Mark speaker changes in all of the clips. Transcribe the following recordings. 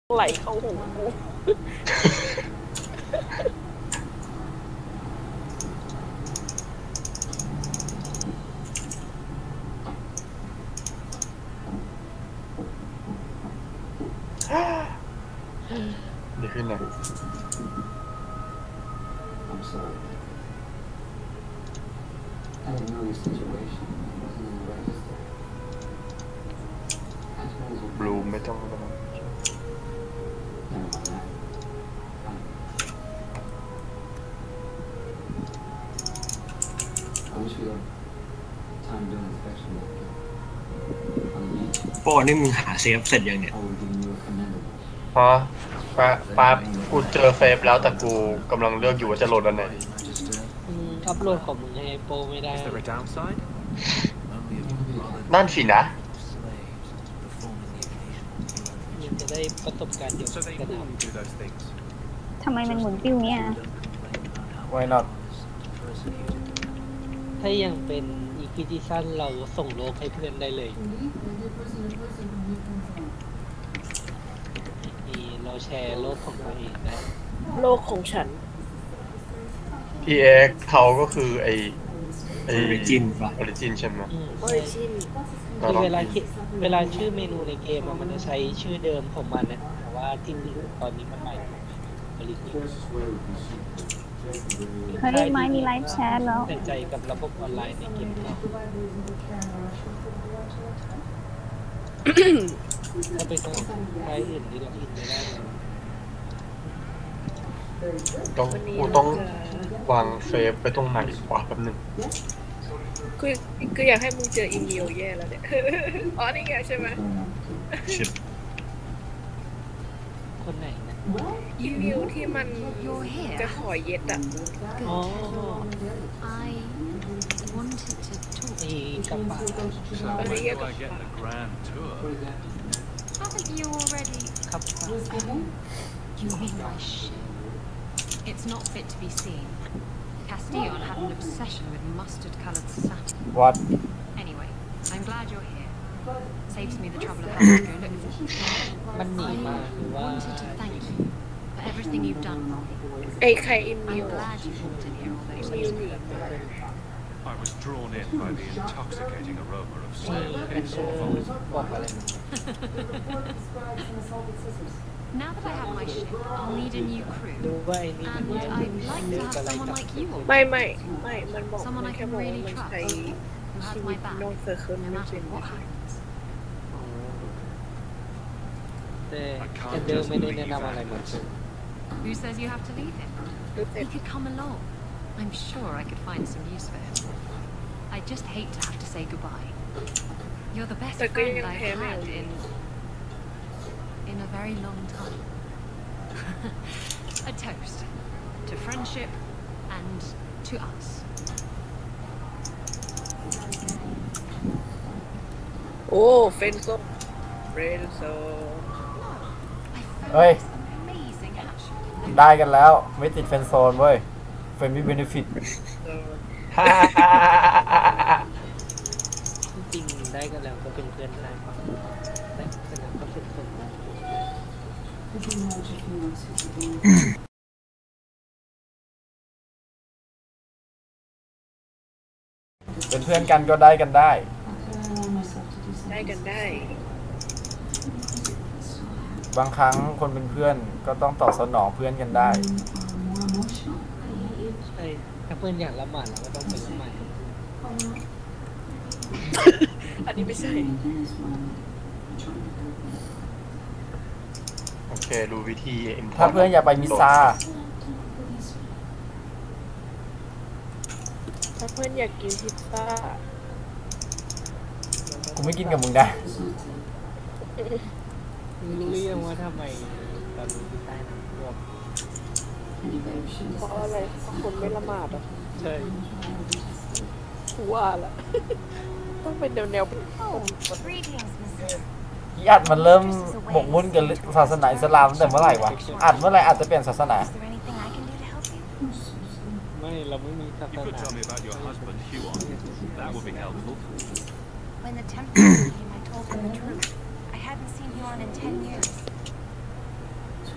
Speaker 1: ไหลเข้าหูกู
Speaker 2: ดีขึ้นนะบลูไม่ต้อง
Speaker 3: โป้นี่มึงหาเซฟเสร็จยังเนี่ย
Speaker 2: ฮะป้ากูเจอเฟซแล้วแต่กูกำลังเลือกอยู่ว่าจะโหลดอันไหน
Speaker 1: อัพโหลดของมึงให้โปไม่ได้
Speaker 2: นั่นสินะ
Speaker 1: ยังจะได้ประสบการณ์เดียวกัน
Speaker 4: ทำไมมันหมุนติ้วเนี้ย
Speaker 5: Why not
Speaker 1: ถ้ายังเป็นอีพิทิชั่นเราส่งโลกให้เพื่อนได้เลยเราแชร์โลกของตัวเองได้โลกของฉัน
Speaker 2: PX เขาก็คือไอ
Speaker 3: ออริจินป่ะ
Speaker 2: ออริจินใช่ไหม
Speaker 1: ออริจินคือเวลาชื่อเมนูในเกมมันจะใช้ชื่อเดิมของมันนะแต่ว่าที่ตอนนี้มันใหม่ออริจิน
Speaker 4: เฮ้ยไม้มีไลฟ์แชทแล้ว
Speaker 1: สนใจกับระบบออนไลน์ในเกมถ้าไปต้องใช้อื่นที่เราอินไม่ได้
Speaker 2: กูต้องวางเฟซไปตรงไหนวะแป๊บนึง
Speaker 1: คืออยากให้มึงเจออีเมลแย่แล้วเนี่ยอ๋อนี่ไงใช่ไหมคนไหนนะอีเมลที่มันจะขอเย็ดอ่ะอ๋อนี่กระเป๋าอันนี้กระเป๋าครับ
Speaker 6: You mean my ship? It's not fit to be seen. Castillon had an obsession with mustard-colored satin.
Speaker 5: What?
Speaker 6: Anyway, I'm glad you're here. Saves me the trouble of having to go look for you.
Speaker 1: มันหนีมาหรือว่า
Speaker 6: Wanted to thank you for everything you've done for me.
Speaker 1: ไอ้ใครอินมิว
Speaker 6: I'm glad you walked in here although you didn't.
Speaker 7: I was drawn in by the intoxicating aroma of stale petrol.
Speaker 6: Now that I have my ship, I'll need a new crew. And I'd like to have someone like you on board.
Speaker 1: มันบอก
Speaker 6: Someone I
Speaker 1: แค่
Speaker 6: can
Speaker 1: บอก
Speaker 6: really
Speaker 1: มัน
Speaker 6: trust,
Speaker 1: ใช้
Speaker 6: who
Speaker 1: ชี
Speaker 6: has
Speaker 1: วิ
Speaker 6: my
Speaker 1: ต
Speaker 6: back,
Speaker 1: นอกเซอร์เคิล
Speaker 6: no
Speaker 1: ไม่
Speaker 6: matter
Speaker 1: เป็น
Speaker 6: what happens.
Speaker 1: แต่เดิมไม่ได้แนะนำอะไรหมด
Speaker 6: Who says you have to leave him? He could come along. I'm sure I could find some use for him. I just hate to have to say goodbye. You're the best friend I've had in a very long time. A toast to friendship and to us.
Speaker 1: โอ้เฟนโซ
Speaker 5: เฮ้ยได้กันแล้วไม่ติดเฟนโซนเว้ยเฟนมีเบนฟิต
Speaker 1: จริงได้กันแล้วก็เป็นเพื่อนได้ได้กันแล้วก็เป็นคน
Speaker 5: เป็นเพื่อนกันก็ได้กันได้
Speaker 1: กันได้
Speaker 5: บางครั้งคนเป็นเพื่อนก็ต้องตอบสนองเพื่อนกันได้
Speaker 1: ใช่ถ้าเพื่อนอยากละหมาดเราก็ต้องเป็นละหมาดอันนี้ไม่ใช่
Speaker 2: โอเคดูวิธี
Speaker 5: ถ้าเพื่อนอยากไปมิซา
Speaker 1: ถ้าเพื่อนอยากกินพิซซ่า
Speaker 5: กูไม่กินกับมึงได้
Speaker 1: รู้หรือยังว่าทำไมตอนนี้ใต้น้ำท่วมเพราะอะไรเพราะคนไม่ละหมาดอ่ะใช่ว่าละต้องเป็นแนว
Speaker 5: อัดมันเริ่มหมกมุ่นกับศาสนาอิสลามตั้งแต่เมื่อไหร่วะอัดเมื่อไหร่อาจจะเปลี่ยนศาสนา
Speaker 1: ไม่เราไม่มีศาสนา
Speaker 6: When the temperature came, I told him the truth. I hadn't seen Huan in 10 years.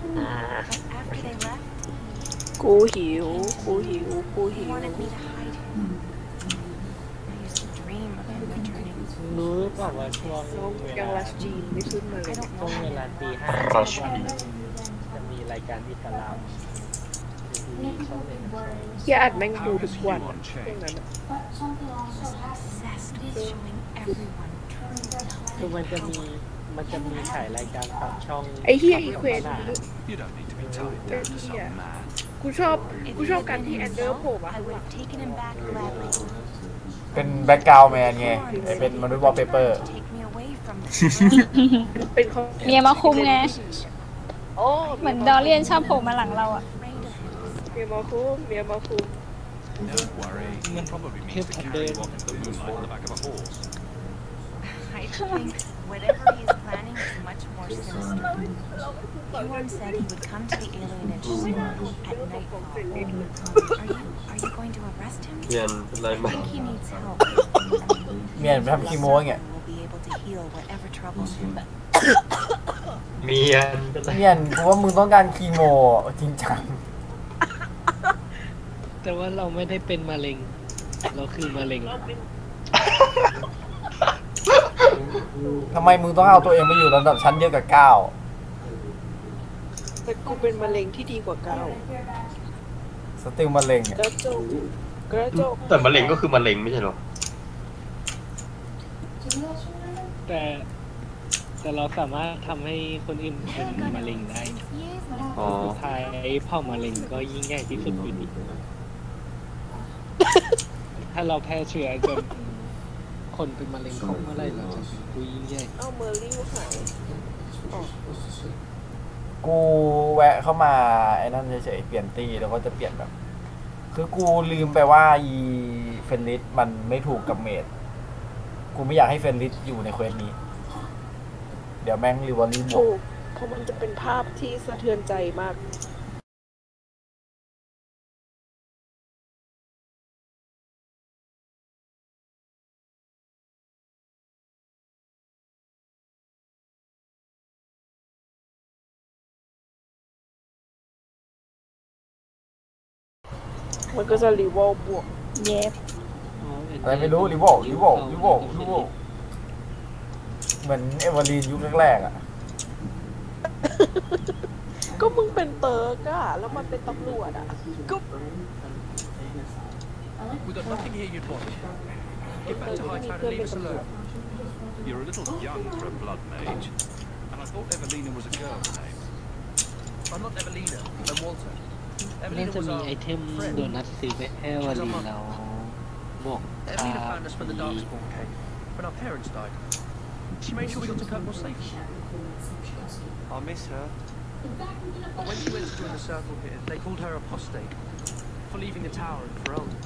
Speaker 6: After they left,
Speaker 8: กูหิว กูหิว กูหิ
Speaker 6: he
Speaker 8: ว
Speaker 6: wanted me to hide him. I used to dream of him returning.
Speaker 1: รู้หรือเปล่าว่าช่วง
Speaker 8: น้อง
Speaker 1: เว
Speaker 8: ยัง
Speaker 1: ลา
Speaker 8: รัชจีนไม่ขึ้นมาเลย
Speaker 6: I don't
Speaker 1: ช่วง
Speaker 6: know
Speaker 1: เว
Speaker 6: how
Speaker 1: ลา
Speaker 6: he
Speaker 1: ตี
Speaker 6: lived.
Speaker 1: ห้า
Speaker 2: Rush
Speaker 1: จะมีรายการอิสลามมีช่องหนึ่ง
Speaker 8: เฮียอัดแม่งดู
Speaker 7: How
Speaker 8: ทุ
Speaker 7: has
Speaker 8: กวัน
Speaker 7: Huon
Speaker 8: ช่วงนั้น
Speaker 7: changed?
Speaker 8: อะ
Speaker 6: Obsessed with showing everyone true
Speaker 1: คือมันจะมีถ่ายรายการของช่อง
Speaker 8: ไอ้เฮียอีเคว
Speaker 1: ข
Speaker 8: น
Speaker 1: นาด
Speaker 7: You don't need to be tied down to some man.
Speaker 8: กูชอบการที่แอนเดอร์โผล่มา
Speaker 6: I
Speaker 8: ข้างห
Speaker 6: would
Speaker 8: ลัง
Speaker 6: have taken him back gladly.
Speaker 5: เป็นแบ็กกราวด์แมนไงไอเป็นมนุษย์วอลเปเปอร์
Speaker 6: Take me away from this.
Speaker 8: เป็นเขา
Speaker 4: เมียมาคุมไง
Speaker 8: โอ้
Speaker 4: เหมือนดอเรียนชอบโผล่มาหลังเราอ่ะ
Speaker 6: Afraid of him.
Speaker 8: เมียมาคุมเมียมาคุม
Speaker 7: Don't worry. It probably means to carry you off into the moonlight on the back of a horse.
Speaker 6: I think whatever he is planning is much more sinister. Huon said he would come to the alienage at nightfall. Are you going to arrest him?
Speaker 2: เรียนเป็นไร
Speaker 6: I
Speaker 2: ไหม
Speaker 6: think he needs help.
Speaker 5: เมียนไปทำคีโมไง
Speaker 6: Someone will be able to heal whatever troubles him.
Speaker 2: เมียนเป็นไร
Speaker 5: เมียนกูว่ามึงต้องการคีโมจริงจัง
Speaker 1: แต่ว่าเราไม่ได้เป็นมะเร็ง เราคือมะเร็ง
Speaker 5: ทำไมมึงต้องเอาตัวเองไปอยู่ระดับชั้นเดียวกับก้าว
Speaker 8: แต่กูเป็นมะเร็งที่ดีกว่าเก้า
Speaker 5: สติลมะเร็งอ่ะ
Speaker 8: กระจกกระจก
Speaker 2: แต่มะเร็งก็คือมะเร็งไม่ใช่เหรอ
Speaker 1: แต่เราสามารถทำให้คนอื่นเป็นมะเร็งได้
Speaker 2: อ๋อ
Speaker 1: สุดท้ายเผ่ามะเร็งก็ยิ่งใหญ่ที่สุดอยู่ดี ถ้าเราแพร่เชื้อจนคนเป็นมะเร็งของเมื่อไหรเราจะเป็นผู้ยิ่งใหญ่
Speaker 8: เอาเมอร์รี่หาย
Speaker 5: กูแวะเข้ามาไอ้นั่นเฉยๆเปลี่ยนตีแล้วก็จะเปลี่ยนแบบ คือกูลืมไปว่าอีเฟนลิสมันไม่ถูกกับเมดกูไม่อยากให้เฟนลิสอยู่ในเควสนี้ เดี๋ยวแม่งริวอรี่หมด
Speaker 8: ถูกเพราะมันจะเป็นภาพที่สะเทือนใจมาก มันก็จะรีวอลบวก
Speaker 4: เย็บ
Speaker 5: อะไรไม่รู้ริวอลเหมือนเอเวอรีนยุคแรกๆอ่ะ
Speaker 8: ก็มึงเป็นเติร์กอะแล้วมันเป็นตำรวจอะก็
Speaker 7: We've got nothing here you'd want. Get back to Hightown and leave us alone. You're a little young for a blood mage, and I thought Evelina was a girl's name. I'm not Evelina, I'm Walter.
Speaker 1: น่า
Speaker 7: Evelina
Speaker 1: จะ
Speaker 7: was
Speaker 1: มี
Speaker 7: our
Speaker 1: ไอเทม
Speaker 7: friend.
Speaker 1: โดนัทซีไปให้วลีเราบอก
Speaker 7: Evelina found us when the Darkspawn came, when our parents died. She made sure we got to Kirkmore safely. I miss her. But when she went to join the circle here, they called her apostate for leaving the tower and for old.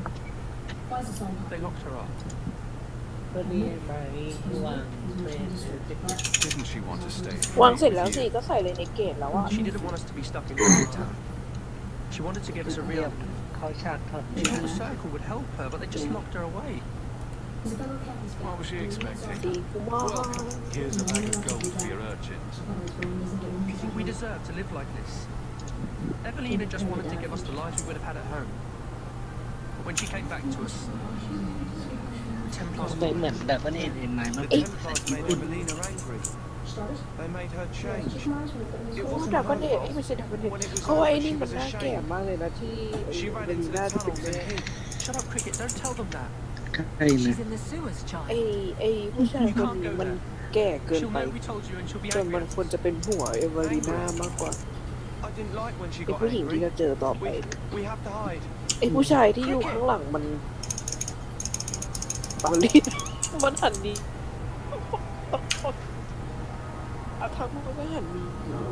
Speaker 7: They locked her up.
Speaker 1: ก็ดีไหมวางเป็น
Speaker 7: Didn't she want to stay?
Speaker 8: วางเสร็จแล้วสิก็ใส่เลยในเกตแล้วอะ
Speaker 7: She didn't want us to be stuck in town. She wanted to give us a
Speaker 1: เรีย
Speaker 7: real.
Speaker 1: บเขาฉากถอด
Speaker 7: She thought the circle would help her, but they just locked her away. What was she
Speaker 8: ดี
Speaker 7: expecting?
Speaker 8: กูมาก
Speaker 7: Here's a bag of gold for your urchins. You think we deserve to live like this? Evelina just wanted to give us the lives we would have had at home. But when she came back to us, the Templars
Speaker 1: เป็นเหมือนแบบว่าเอ็นไม้มัน
Speaker 7: The Templars made Evelina angry. They made her change. It
Speaker 8: โอ้
Speaker 7: wasn't
Speaker 8: ดับเบิล
Speaker 7: her
Speaker 8: เดท
Speaker 7: fault.
Speaker 8: ไม่ใช่ดับเบิลเดท
Speaker 7: When it was
Speaker 8: เขาว่าไอ้
Speaker 7: over,
Speaker 8: นี่
Speaker 7: she
Speaker 8: มัน
Speaker 7: was
Speaker 8: น่าแก่
Speaker 7: ashamed.
Speaker 8: มากเลยนะที่
Speaker 7: She ran
Speaker 8: เบ
Speaker 7: into
Speaker 8: ลี
Speaker 7: the
Speaker 8: น่าจะเป็น
Speaker 7: tunnels
Speaker 8: แม่
Speaker 7: and hid. Shut up, Cricket. Don't tell them that.
Speaker 1: ใช่นะ
Speaker 6: She's in the sewers,
Speaker 8: ไอ้
Speaker 6: child.
Speaker 8: ไอ้ผู้ชายคนนี้มันแก่เกิน
Speaker 7: She'll
Speaker 8: ไป
Speaker 7: know we told you and she'll be
Speaker 8: จนมัน
Speaker 7: angry.
Speaker 8: ควรจะเป็นหัวเอเวอรีนามากกว่า
Speaker 7: I didn't like when she
Speaker 8: ไอ้
Speaker 7: got
Speaker 8: ผู้หญิงที่
Speaker 7: angry.
Speaker 8: จะเจอต่อไป
Speaker 7: We have to hide.
Speaker 8: ไอ้ผู้ชายที่อยู่ข้างหลังมันเบลีมันหันดีอาทักมันก็หันดี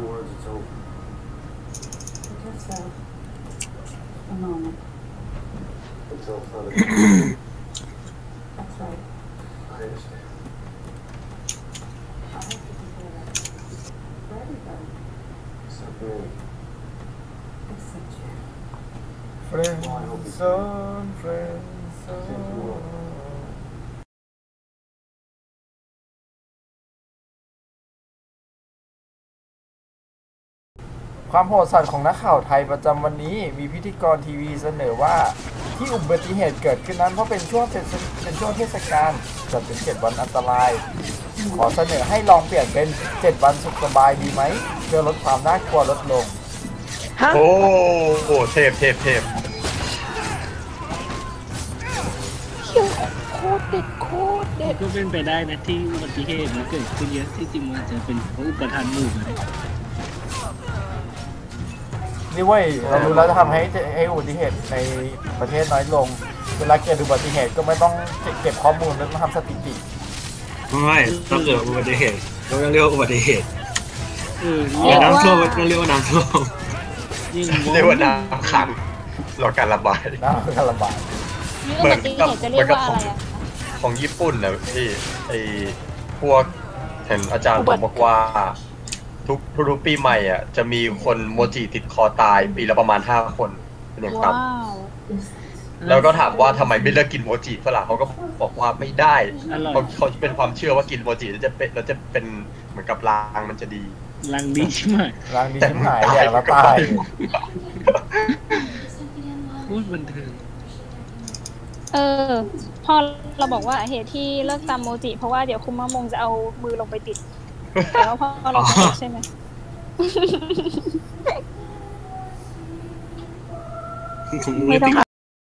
Speaker 5: เฟรนด์โซนเฟรนด์โซนความโหดสัตว์ของนักข่าวไทยประจำวันนี้มีพิธีกรทีวีเสนอว่าที่อุบัติเหตุเกิดขึ้นนั้นเพราะเป็นช่วงเทศกาลจัดเป็น7 วันอันตราย ขอเสนอให้ลองเปลี่ยนเป็น7 วันสุขสบายดีไหมเพื่อลดความน่ากลัวลดลง
Speaker 8: ฮะ
Speaker 2: โอ้โหเทพ
Speaker 8: เขียวโคตรเด็ดโคตรเด็ด
Speaker 1: ก็เป็นไปได้นะที่อุบัติเหตุมันเกิดขึ้นเยอะที่จริงมันจะเป็นเพราะอุปทานหมู่กัน
Speaker 5: นี่เว้ยเรารู้แล้วจะทำให้อุบัติเหตุในประเทศน้อยลงเวลาเกิดอุบัติเหตุก็ไม่ต้องเก็บข้อมูลแล้วมาทำสถิติ
Speaker 3: ไม่ต้องเกิดอุบัติเหตุเราต้องเรียกว่าอุบัติเหตุ
Speaker 1: เรียก
Speaker 3: น้ำ
Speaker 1: ว่า
Speaker 3: ท่วมต้องเรียกว่าน้ำท่วม
Speaker 2: เรียกว่าน้ำขังรอการระบาย
Speaker 5: น่าจะลำบาก
Speaker 4: นี่อุบัติเหตุจะเรียกว่าอะไรอะ
Speaker 2: ของญี่ปุ่นนะพี่ไอพวกเห็นอาจารย์ผมบอกว่าทุกปีใหม่อ่ะจะมีคนโมจิติดคอตายปีละประมาณ5 คนเป็นอย่าง
Speaker 4: ว้า
Speaker 2: ต่ำ
Speaker 4: ว
Speaker 2: แล้วก็ถามว่าทำไมไม่เลิกกินโมจิฝรั่งเขาก็บอกว่าไม่ได้
Speaker 1: อร่อย
Speaker 2: เขาเป็นความเชื่อว่ากินโมจิแล้วจะเป็นเหมือนกับลางมันจะดี
Speaker 1: ลังดีใช่ไหม
Speaker 5: ร่างดีชิบหายแดกแล้วตาย
Speaker 1: พูดบันเทิง
Speaker 4: พอเราบอกว่าเหตุที่เลิกตามโมจิเพราะว่าเดี๋ยวคุมะมงจะเอามือลงไปติดแล้วพอเราไม่ติดใช่ไหม ไม่ต้อง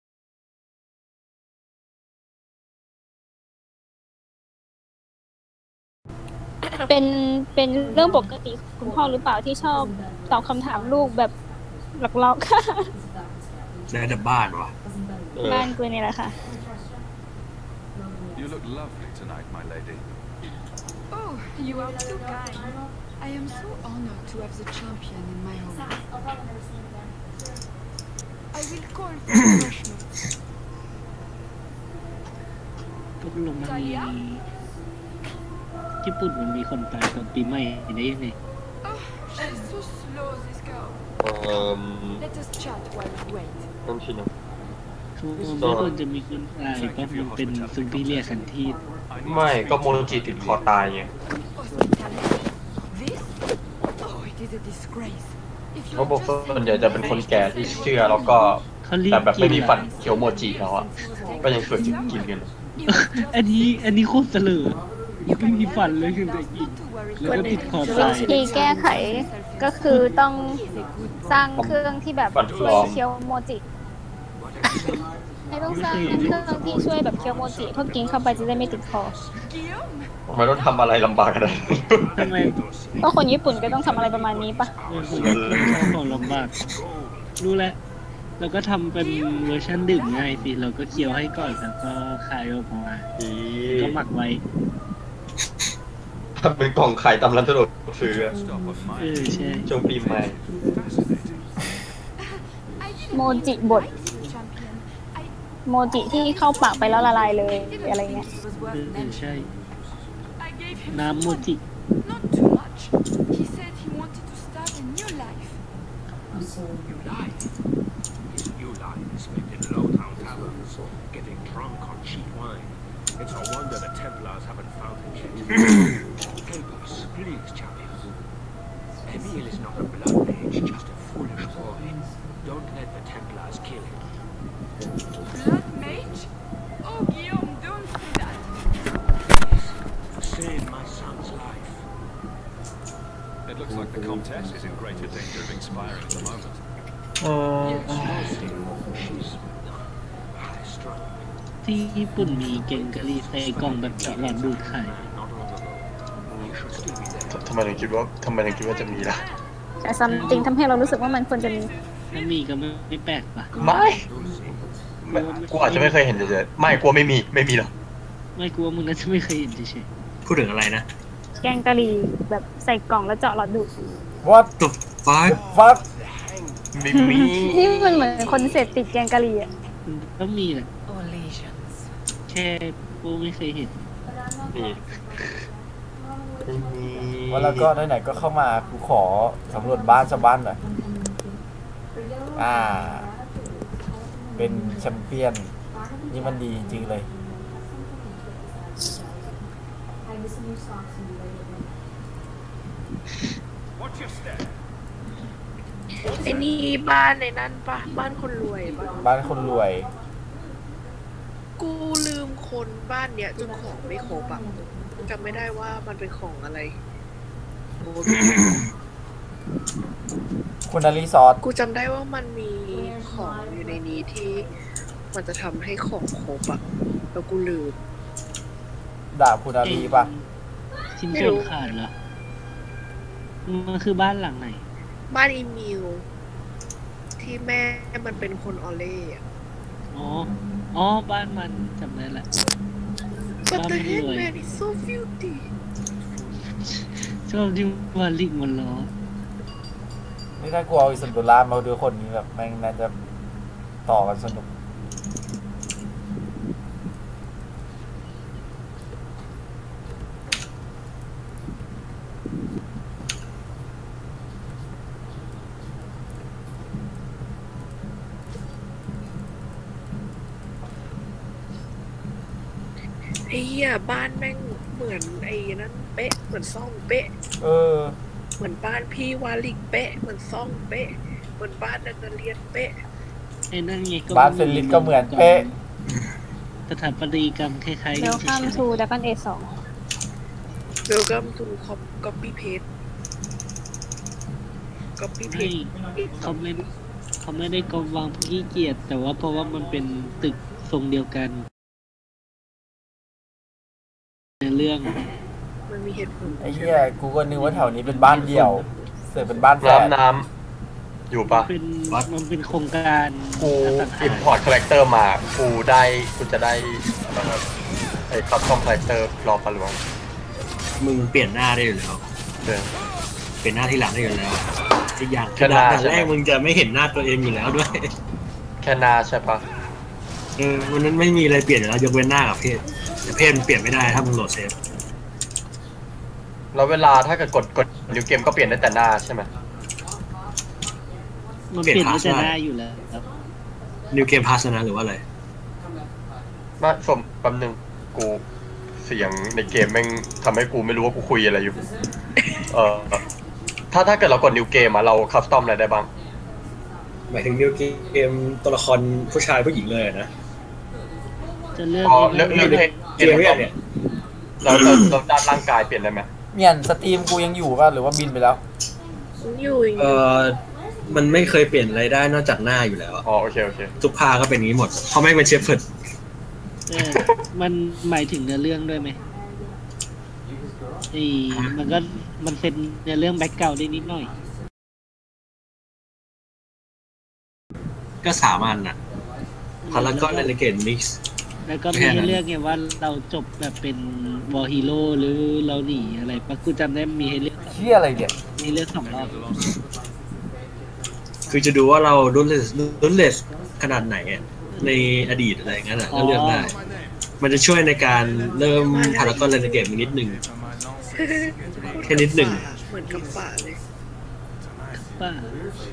Speaker 4: เป็นเรื่องปกติคุณพ่อหรือเปล่าที่ชอบตอบคำถามลูกแบบหลอก
Speaker 3: ได้แต่บ้านวะ
Speaker 4: ๆบ้านกูนี่แหละค่ะ
Speaker 9: You look lovely tonight, my lady.
Speaker 10: Oh, you are so kind. I am so honored to have the champion in my home. I will call for refreshments.
Speaker 1: ตกลงมันมีญี่ปุ่นมันมีคนตายตอนปีใหม่ได้ยังไง
Speaker 10: Oh, she's so slow, this girl. Let us chat while we wait.
Speaker 2: ต้องชิน
Speaker 1: ไม่ควรจะมีคนตายเพราะมันเป็นซูเปอร์เรียสันที
Speaker 2: ไม่ก็โมจิติดคอตายไง
Speaker 10: Hospitality. This? Oh, it is a disgrace. If you
Speaker 2: เขาบอก
Speaker 10: just
Speaker 2: ส่วนใหญ่จะเป็นคนแก่ที่เชื่อแล้วก็
Speaker 1: เขาเรียก
Speaker 2: แต่แบบไม่มีฟัน
Speaker 1: กิน
Speaker 2: เคี้ยวโมจิแล้วอ่ะก็ยังเกิดจะกินกัน
Speaker 1: อันนี้โคตรเสลอไม่มีฟันเลยคือแต่กินแล้วก็ติดคอ
Speaker 4: วิ
Speaker 1: ตาย
Speaker 4: ธีแก้ไขก็คือต้องสร้างเครื่องที่แบบช่วยเคี้ยวโมจิไม่ต้องสร้างเครื่องที่ช่วยแบบเคี้ยวโมจิเพราะกินเข้าไปจะได้ไม่ติดคอ
Speaker 10: Guillaume,
Speaker 2: ทำไมต้องทำอะไรลำบากขนาดนั้น
Speaker 1: ทำไม
Speaker 4: ก็คนญี่ปุ่นก็ต้องทำอะไรประมาณนี้ปะ
Speaker 1: ของลำบากรู้แล้วเราก็ทำเป็นเวอร์ชันดื่มง่ายสิเราก็เคี้ยวให้ก่อนแล้วก็คายออกมา
Speaker 2: อี
Speaker 1: ก็หมักไว้
Speaker 2: ทำเป็นกล่องไข่ตำร้านสะดวกซื้อ
Speaker 9: Stop on my
Speaker 1: ใช่
Speaker 2: ช่วงปีใหม่
Speaker 9: fascinating.
Speaker 10: I didn't
Speaker 4: โมจิบด
Speaker 10: like this champion.
Speaker 4: โมจิที่เข้าปากไปแล้วละลายเลยอะไรเงี้ย
Speaker 10: It was worth
Speaker 1: ใช่
Speaker 10: mentioning. I gave him
Speaker 1: น้ำโม
Speaker 10: some
Speaker 1: จิ
Speaker 10: money. Not too much. He said he wanted to start a new life.
Speaker 11: You lied. His new life is spent in low-town taverns, getting drunk on cheap wine. It's a wonder the Templars haven't found him yet. Help us, please, champion. Emil is not a blood mage, just a foolish boy. Don't let the Templars kill him.
Speaker 10: Blood mage? Oh, Guillaume, don't do that.
Speaker 11: Save my son's life.
Speaker 9: It looks like the Comtesse is in greater danger of expiring at the moment.
Speaker 11: Yes, she's high-strung.
Speaker 1: ที่ญี่ปุ่นมีเก่งกะหรี่ใส่กล่องแบบเจาะหลอดดูดขาย
Speaker 11: Not long ago. You should still be there.
Speaker 2: ทำไมถึงคิดว่าจะมีล่ะ
Speaker 4: แต่ซัมติงทำให้เรารู้สึกว่ามันควรจะมี
Speaker 1: ถ้ามีก็ไม่แปลกปะ
Speaker 2: ไม่กูอาจจะไม่เคยเห็นเฉยๆไม่กลัวไม่มีหรอก
Speaker 1: ไม่กลัวมึงน่าจะไม่เคยเห็นเฉย
Speaker 3: พูดถึงอะไรนะ
Speaker 4: แกงกะหรี่แบบใส่กล่องแล้วเจาะหลอดดูด
Speaker 5: What
Speaker 3: The fuck
Speaker 5: fuck
Speaker 2: ไม่มี
Speaker 4: ที่มันเหมือนคนเสพติดแกงกะหรี่อ่ะ
Speaker 1: ๆก็มีแหละ
Speaker 6: Or lesions.
Speaker 1: แค่กูไม่เคยเห็น
Speaker 2: นี่ไม่มี
Speaker 5: วันแล้วก็ไหนๆก็เข้ามากูขอสำรวจบ้านชาวบ้านหน่อยเป็นแชมเปี้ยนนี่มันดีจริงๆเลย
Speaker 11: Watch your step.
Speaker 8: ไอ้นี่บ้านในนั้นปะบ้านคนรวยปะ
Speaker 5: บ้านคนรวย
Speaker 8: กูลืมคนบ้านเนี้ยจนของไม่ครบอะจำไม่ได้ว่ามันเป็นของอะไร
Speaker 5: คุณอารีซอส
Speaker 8: กูจำได้ว่ามันมีของอยู่ในนี้ที่มันจะทำให้ของครบอะแล้วกูลืม
Speaker 5: ด่าคุณอารีปะ
Speaker 1: ชิ้นส่วนขาดเหรอมันคือบ้านหลังไหน
Speaker 8: บ้านอีมิวที่แม่มันเป็นคนออเล่อะ
Speaker 1: อ๋อบ้านมันจำได้แหละ
Speaker 8: But
Speaker 1: บ้าน
Speaker 8: the
Speaker 1: ไม่รวย
Speaker 8: headman is so filthy
Speaker 1: ชอบที่วาลิกมันล้อ
Speaker 5: นี่ถ้ากูเอาอิสบุลามาดูคนนี้แบบแม่งน่าจะต่อกันสนุก
Speaker 8: ไอ้เหี้ยบ้านแม่งเหมือนไอ้นั้นเป๊ะเหมือนซ่องเป๊ะ เหมือนบ้านพี่วาลิกเป๊ะเหมือนซ่องเป๊ะเหมือนบ้านนักเรียนเป๊ะ
Speaker 1: ไอ้นั่นไงก็
Speaker 5: บ้านเฟรนลิสก็เหมือนเป๊ะ
Speaker 1: สถาปัตยกรรมคล้ายๆ
Speaker 4: เวลคัมทูดักกันA2
Speaker 8: Welcome to copy paste copy
Speaker 1: ให้
Speaker 8: paste
Speaker 1: เขาไม่ได้กำวางขี้เกียจแต่ว่าเพราะว่ามันเป็นตึกทรงเดียวกันในเรื่อง
Speaker 8: มันมีเหตุผล
Speaker 5: ไอ้เหี้ยกูก็นึกว่าแถวนี้เป็นบ้านเดี่ยวเสือเป็นบ้านแฝด
Speaker 2: น้ำอยู่ปะ
Speaker 1: มันเป็นโครงการ
Speaker 2: กูอิมพอร์ตคาแรคเตอร์มากูจะได้ไอ้คัสตอมคาแรคเตอร์รอปะหรือวะ
Speaker 3: มึงเปลี่ยนหน้าได้อยู่แล้ว
Speaker 2: เออ
Speaker 3: เปลี่ยนหน้าที่หลังได้อยู่แล้วอีกอย่าง
Speaker 2: แค่หน้า
Speaker 3: แต่
Speaker 2: ใช่ไหม
Speaker 3: แรกมึงจะไม่เห็นหน้าตัวเองอยู่แล้วด้วย
Speaker 2: แค่หน้าใช่ปะ
Speaker 3: วันนั้นไม่มีอะไรเปลี่ยนอยู่แล้วยกเว้นหน้ากับเพศแต่เพศมันเปลี่ยนไม่ได้ถ้ามึงโหลดเซฟ
Speaker 2: แล้วเวลาถ้าเกิดกดนิวเกมก็เปลี่ยนได้แต่หน้าใช่ไหม
Speaker 1: มันเปลี่ยนได้แต่หน้าอยู่แล้วครับ
Speaker 3: นิวเกมพาสนะหรือว่าอะไร
Speaker 2: มาชมแป๊บนึงกูเสียงในเกมแม่งทำให้กูไม่รู้ว่ากูคุยอะไรอยู่ ถ้าเกิดเรากดนิวเกมอะเราคัสตอมอะไรได้บ้าง
Speaker 3: หมายถึงนิวเกมตัวละครผู้ชายผู้หญิงเลยนะ
Speaker 1: จะเลือก
Speaker 2: เลือกเพศ
Speaker 3: เกมเนี่ย
Speaker 2: เราด้านร่างกายเปลี่ยนได้ไหม
Speaker 5: เนี่ยสตรีมกูยังอยู่ป่ะหรือว่าบินไปแล้ว
Speaker 8: อยู่
Speaker 3: มันไม่เคยเปลี่ยนอะไรได้นอกจากหน้าอยู่แล้ว
Speaker 2: อ๋อโอเค
Speaker 3: ทุกภาคก็เป็นอย่างนี้หมดเพราะไม่เป็นเชฟเฟิร์ด
Speaker 1: มันหมายถึงเนื้อเรื่องด้วยไหมมันเซ็นเนื้อเรื่องแบ็คเก่าได้นิดหน่อย
Speaker 3: ก็3 อันน่ะพารากอนและเกนมิกซ์
Speaker 1: แล้วก็มีให้เลือกไงว่าเราจบแบบเป็นวอร์ฮีโร่หรือเราหนีอะไรปะกูจำได้มีให้เลือก
Speaker 5: เชี่ยอะไรเนี่ย
Speaker 1: มีเลือก2 รอบ
Speaker 3: คือจะดูว่าเราดุนเลสขนาดไหนในอดีตอะไรอย่างเงี้ยก็เลือกได้ มันจะช่วยในการเริ่มพารากอนและเกนนิดนึงแค่นิดนึง
Speaker 8: เหมือนกับป่าเลย
Speaker 1: ป่า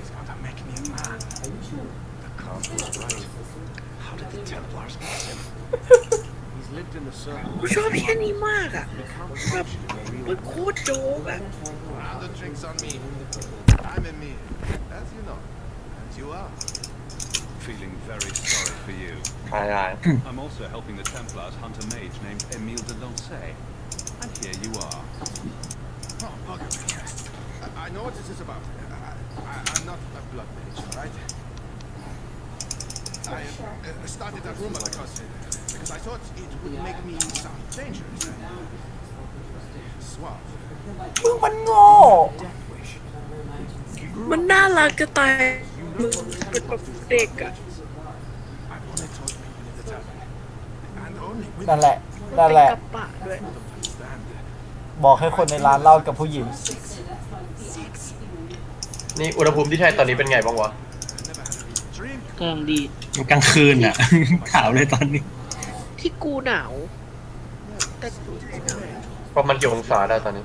Speaker 8: กูชอบแค่นี้มากอ่ะแบบมันโคตรโจ๊กอ่ะ
Speaker 12: The drinks on me. I'm Emil, as you know, and you are.
Speaker 9: Feeling very sorry for you. I'm also helping the Templars hunt a mage named Emile de Lancey. And here you are.
Speaker 12: Oh, bugger me. I know what this is about. I'm not a blood mage, right? I started that rumor because I thought it would make me sound dangerous. Suave.
Speaker 5: มึงมันโง่
Speaker 8: มันน่ารักจะตายมึงเป็นแบบเด็กอ่ะ
Speaker 5: นั่นแหละ
Speaker 8: เป็นกระปะด้วย
Speaker 5: บอกให้คนในร้านเล่ากับผู้หญิง
Speaker 2: นี่อุณหภูมิที่ไทยตอนนี้เป็นไงบ้างวะ
Speaker 1: กำลังดี
Speaker 3: กลางคืนอ่ะ ถามเลยตอนนี้
Speaker 8: ที่กูหนาวแต่
Speaker 2: ประมาณกี่องศาได้ตอนนี้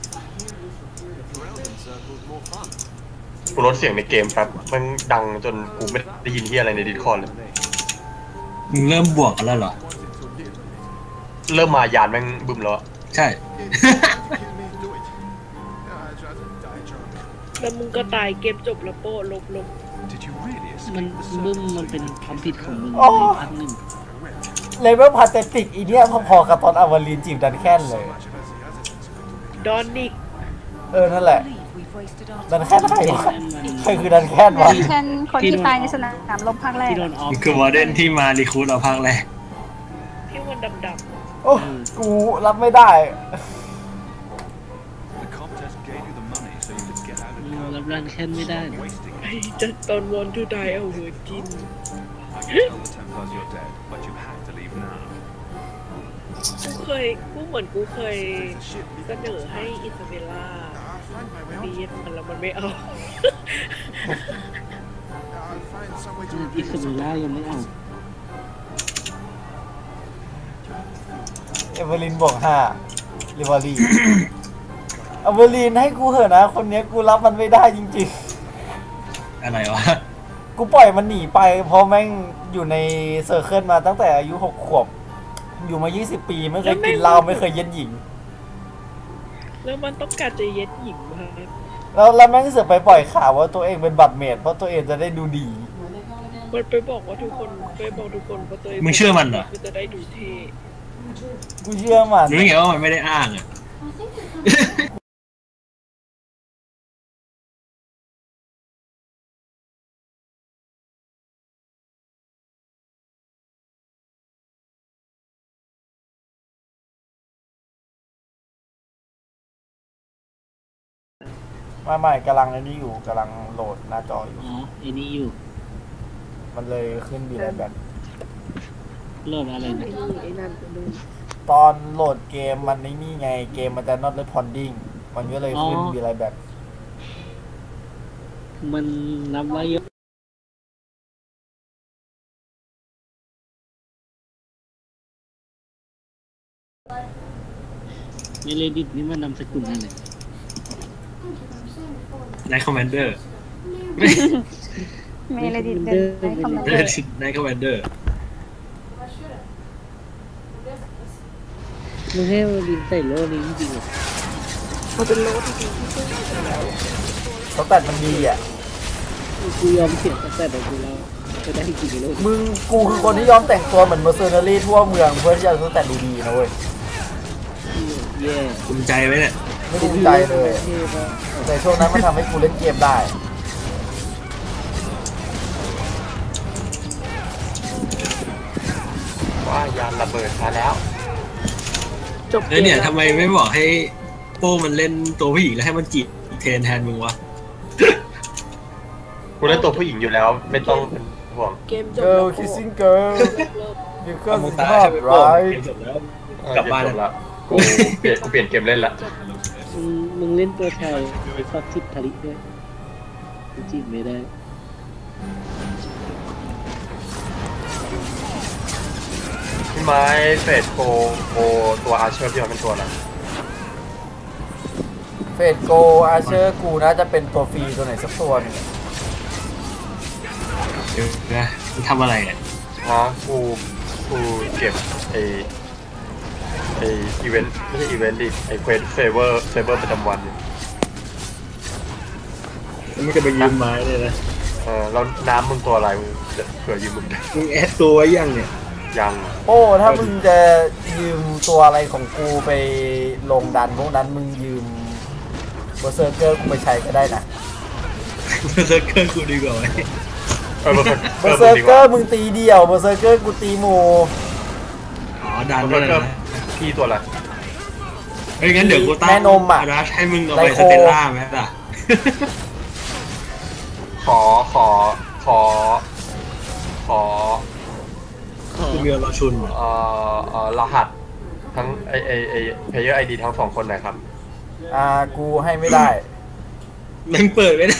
Speaker 2: กูลดเสียงในเกมแป๊บมันดังจนกูไม่ได้ยินที่อะไรในดิสคอร์ดเลย
Speaker 3: มึงเริ่มบวกกันแล้วเหรอ
Speaker 2: เริ่มมายานแม่งบึ้มแล้ว
Speaker 3: ใช่
Speaker 12: I
Speaker 8: แล้วมึงก็ตายเกมจบแล้วโป้ลบ
Speaker 1: มันบึ้มมันเป็นความผิดของมึง
Speaker 5: โอ้
Speaker 1: ในพักหนึ่ง
Speaker 5: เลเวลพาเตติกอีเนี่ยพอๆกับตอนอวลินจีบดันแค้นเลย
Speaker 8: ดอนนิก
Speaker 5: นั่นแหละ ดันแค้นใครวะใครคือดันแค้นวะ
Speaker 4: แค่คนที่ตายในสนามรบภาคแรก
Speaker 1: ที่โดนออฟ
Speaker 3: คือวอร์เดนที่มารีคูดเราภาคแรก
Speaker 8: ที่มันดำ
Speaker 5: โอ้กูรับไม่ได้
Speaker 1: รับรันแค่ไม่ได้
Speaker 8: ๆไอ้จะตอนวอนทูไดเอาเวอร์จินกูเคยเสนอให้อิซาเบลล่าบีดมันแล้วมันไม่เอา
Speaker 1: อิสเบลล่ายังไม่เอา
Speaker 5: เอเวอร์ลินบอก5ลิวอรี่ เอเวอร์ลินให้กูเหอะนะคนนี้กูรับมันไม่ได้จริง
Speaker 3: อะไรวะ
Speaker 5: ๆกูปล่อยมันหนีไปเพราะแม่งอยู่ในเซอร์เคิลมาตั้งแต่อายุ6 ขวบอยู่มา20 ปีไม่เคยกินเหล้าไม่เคยเย็นหญิง
Speaker 8: แล้วมันต้องการจะเย็ดหญิงมา
Speaker 5: แล้วแม่งเสือกไปปล่อยข่าวว่าตัวเองเป็นบัตรเมดเพราะตัวเองจะได้ดูดี
Speaker 8: มันไปบอกว่าทุกคนว่าตัวเอง
Speaker 3: มึงเชื่อมันเหรอ
Speaker 8: จะได้ดูเท่
Speaker 5: กูเชื่อมัน
Speaker 3: รู้ไงว่ามันไม่ได้อ้างอ่ะ
Speaker 5: ไม่กำลังนี่อยู่กำลังโหลดหน้าจออยู่
Speaker 1: อ๋อไอ้นี่อยู่
Speaker 5: มันเลยขึ้นบีไรแบบ
Speaker 1: โหลดอะไรนะ
Speaker 8: ไอ้นั่นก็ดู
Speaker 5: ตอนโหลดเกมมันนี่ไงเกมมันจะ not responding มันก็เลยขึ้นบีไรแบบ
Speaker 1: มันนับว่าเยอะในเรดิตนี่มันนำสกุลอะไร
Speaker 3: นายคอมมานเดอร์
Speaker 4: เมลดิตเดินในคอมเมนเตอร์
Speaker 3: นายคอมมานเดอร์
Speaker 1: มึงให้มันดินใส่โลนี้จริงๆเหรอ
Speaker 8: มันเป็นโลจริงๆที่สุดแล้ว
Speaker 5: เขาตัดมันดีอ่ะ
Speaker 1: กูยอมเสียแต่แต่กูแล้วจะได้กี่กิโล
Speaker 5: กูคือคนที่ยอมแต่งตัวเหมือนเมอร์เซอร์รี่ทั่วเมืองเพื่อที่จะสแตทดีๆนะเว้ย
Speaker 1: แย่
Speaker 3: ภูมิใจไหมเนี่ย
Speaker 5: ไม่ภูมิใจเลยแต่ช่วงนั้นมันทำให้กูเล่นเกมได้
Speaker 2: ว่ายานระเบิดมาแล้ว
Speaker 8: จบ
Speaker 3: แล้วเนี่ยทำไมไม่บอกให้โป้มันเล่นตัวผู้หญิงแล้วให้มันจีบเทนแทนมึงวะ
Speaker 2: กูเล่นตัวผู้หญิงอยู่แล้วไม่ต้องเป็นห่วง
Speaker 8: เกมจบ
Speaker 5: Girl kissing girl because it's hot right
Speaker 3: กลับบ้านแล้ว
Speaker 2: กูเปลี่ยนเกมเล่นละ
Speaker 1: มึงเล่นตัวชายชอบทิพทาริด้วยจีบไม่ได้
Speaker 2: พี่ไม้เฟดโกตัวอาร์เชอร์พี่มันเป็นตัวอะไร
Speaker 5: เฟดโกอาเชอร์กูน่าจะเป็นตัวฟรีตัวไหนสักตัวนึง
Speaker 3: เดี๋ยวนะมึงทำอะไรเนี่ย
Speaker 2: ฮะกูเก็บไออีเวนต์ไม่ใช่อีเวนต์ดิไอเควสเฟเวอร์ประจำวันอยู่
Speaker 3: มันจะไปยืมไม้เลยนะ
Speaker 2: แล้วน้ำมึงตัวอะไรมึงเผื่อยืมมึงได้
Speaker 3: มึงแอดตัวไว้ยังเนี่ย
Speaker 2: ยัง
Speaker 5: โอ้ถ้ามึงจะยืมตัวอะไรของกูไปลงดันพวกนั้นมึงยืมเบอร์เซอร์เกอร์กูไปใช้ก็ได้นะ
Speaker 3: เบอร์เซอร์เกอร์กูดีกว่าไหม
Speaker 5: เบอร์เซอร์เกอร์มึงตีเดี่ยวเบอร์เซอร์เกอร์กูตีหมู่
Speaker 3: อ๋อดันด้วยนะ
Speaker 2: พี่ตัวอะไร
Speaker 3: เฮ้ยงั้นเดี๋ยวกูตั้ง
Speaker 5: แม่นมอ่ะ
Speaker 3: รัชให้มึงเอาไปสเตลล่าไหมล่ะ
Speaker 2: ขอ
Speaker 3: กูมีรอชุน
Speaker 2: รหัสทั้งไอเพลเยอร์ไอดีทั้ง2 คนหน่อยครับ
Speaker 5: กูให้ไม่ได้
Speaker 3: แม่งเปิดไม่ได้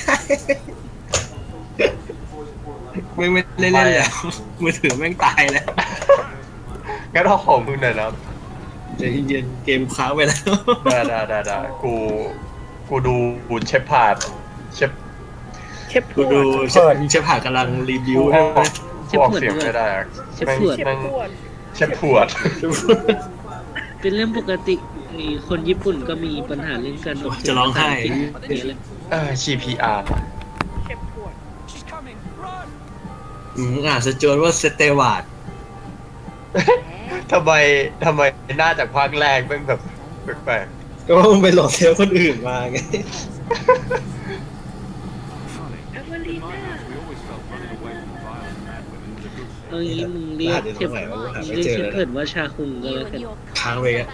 Speaker 3: แม่งไม่เล่นแล้วมือถือแม่งตายแล้ว
Speaker 2: งั้นเอาของมึงหน่อยนะ
Speaker 3: ใจเย็นเกมค้างไปแล้ว
Speaker 2: ได้กูดูเชฟพาด
Speaker 3: กูดูเชฟผ่ากำลังรีวิวใช่ไหม
Speaker 2: กูออกเสียงไม่ได้เชฟพวด
Speaker 1: เป็นเรื่องปกติคนญี่ปุ่นก็มีปัญหาเรื่องการ
Speaker 3: จะร้องไห้
Speaker 2: CPR
Speaker 8: เจ็บปวด
Speaker 3: อาจจะโจนว่าสเตวาร์ด
Speaker 2: ทำไมหน้าจากภาคแรกเป็นแบบแปลก
Speaker 3: ก็มึงไปหลอกเซลคนอื่นมาไง
Speaker 8: เอเวอรีน่า
Speaker 1: เอ้ยมึงเรียกเทียบเผิดว่าชาคุงก็แล้วกัน
Speaker 3: ค้างไปอ่ะ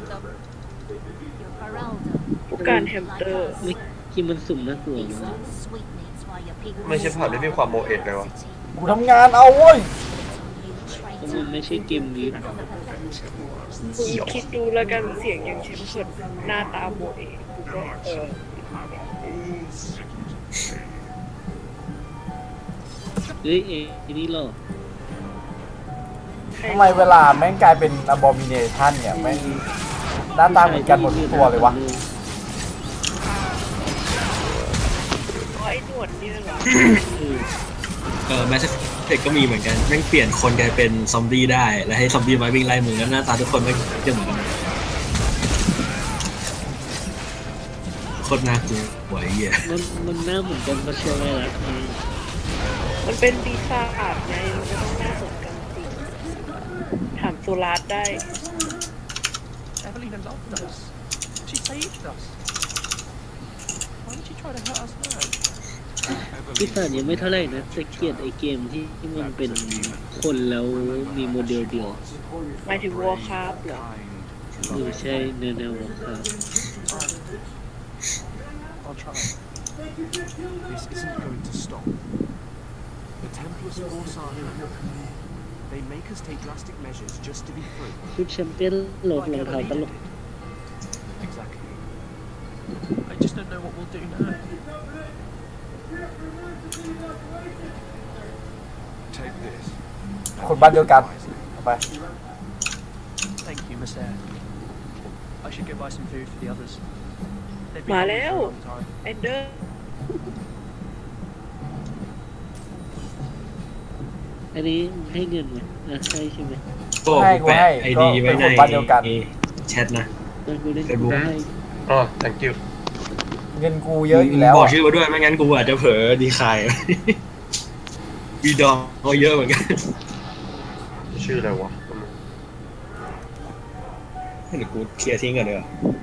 Speaker 8: ผู้การแฮมสเตอร์
Speaker 1: ไม่กินมันสุ่มน่ากลัวมาก
Speaker 2: ๆไม่ใช่ผ่านไม่มีความโมเอะเลยวะ
Speaker 5: กูทำงานเอาเว้ย
Speaker 1: เพราะมันไม่ใช่เกมนี้
Speaker 8: มึงคิดดูแล้วกันเสียงอย่างเช่นสดหน้าตาโมเอะกูก็
Speaker 1: เฮ้ยไอ้นี่หรอ
Speaker 5: ทำไมเวลาแม่งกลายเป็น abomination เนี่ยแม่งหน้าตาเหมือนกันหมดทุกตัวเลยวะ
Speaker 8: ไอ้หนวดนี่เหรอ
Speaker 3: แมสเฟกก็มีเหมือนกันแม่งเปลี่ยนคนกลายเป็นซอมบี้ได้แล้วให้ซอมบี้มาวิ่งไล่มือแล้วหน้าตาทุกคนไม่จะเหมือนกันโคตรน่ากลัวหวยเหี้ย
Speaker 1: มันหน้าเหมือนกันมาเชื่อไหมล่ะ
Speaker 8: มันเป็นปีศาจไงมันก็ต้องน่าสนกันสิถามสุราษฎร์ได้
Speaker 7: Evelina loved us. She saved us. Why did she try to hurt us now?
Speaker 1: พี่สารยังไม่เท่าไหร่นะแต่เกลียดไอเกมที่มันเป็นคนแล้วมีโมเดลเดียว
Speaker 8: หมายถึงวอร์คราฟต์เหรอ
Speaker 1: ใช่แนวครับ
Speaker 7: I'll try.
Speaker 11: This isn't going to stop. The Templars force our hand. They make us take drastic measures just to be free.
Speaker 1: ชุดแชมเปี้ยนโลกรองเท้าตลก
Speaker 11: Exactly.
Speaker 7: I just don't know what we'll do now.
Speaker 11: Take this.
Speaker 5: คนบ้านเดียวกันเอาไป
Speaker 7: Thank you, Miss Air. I should go buy some food for the others. They've been
Speaker 8: มา
Speaker 7: hungry
Speaker 8: แล้ว
Speaker 7: for a long time.
Speaker 8: เอนเดอร์
Speaker 1: อันนี้ให้เงินไหมใช่ใช่ไหม
Speaker 3: โอ้แปะไอดีไว้ในแชทนะ
Speaker 1: กูได้
Speaker 3: Facebook
Speaker 1: ได้
Speaker 2: อ๋อ thank you
Speaker 5: เงินกูเยอะอยู่แล้ว
Speaker 3: บอกชื่อมาด้วยไม่งั้นกูอาจจะเผลอดีคายวีดองก็เยอะเหมือนกัน
Speaker 2: ชื่ออะไรวะ
Speaker 3: เดี๋ยวกูเคลียร์ทิ้งก่อนเดี๋ยว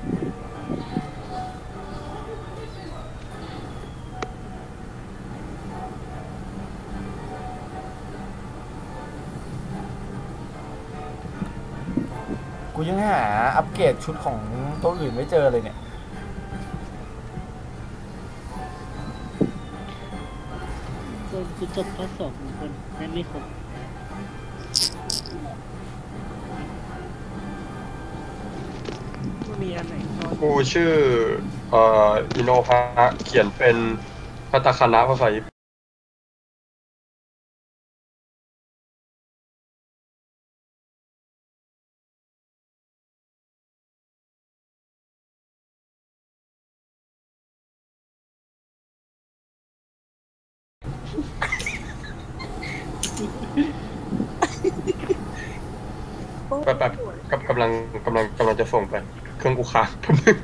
Speaker 5: กูยังหาอัปเกรดชุดของตัวอื่นไม่เจอเลยเนี่ย
Speaker 1: กูจบข้อสอบคนได้ไม่ครบ
Speaker 7: มีอันไหน
Speaker 2: กูชื่ออิโนฮะเขียนเป็นคาตาคานะภาษาญี่ปุ่น แบบกำลังจะส่งไปเครื่องกูค้างแป๊บนึง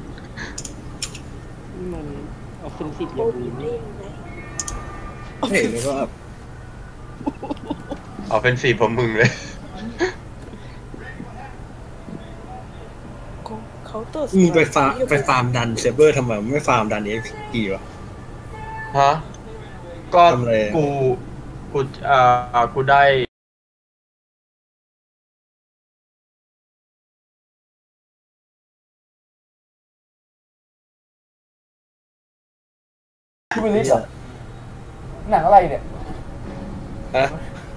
Speaker 1: มันเอาฟินสิบอย่างนี้
Speaker 3: เห็นแล้วก็
Speaker 2: เอาเป็นสีผมมึงเลย
Speaker 8: เขาตรวจ
Speaker 3: มึงไปฟาร์มดันเซเบอร์ทำไมไม่ฟาร์มดันเอ็กซ์กีวะ
Speaker 2: ฮะก็
Speaker 3: ทำอะไร
Speaker 2: กูได้
Speaker 5: พี่วิลลี่เหรอหนังอะไรเนี่ย
Speaker 3: ฮะ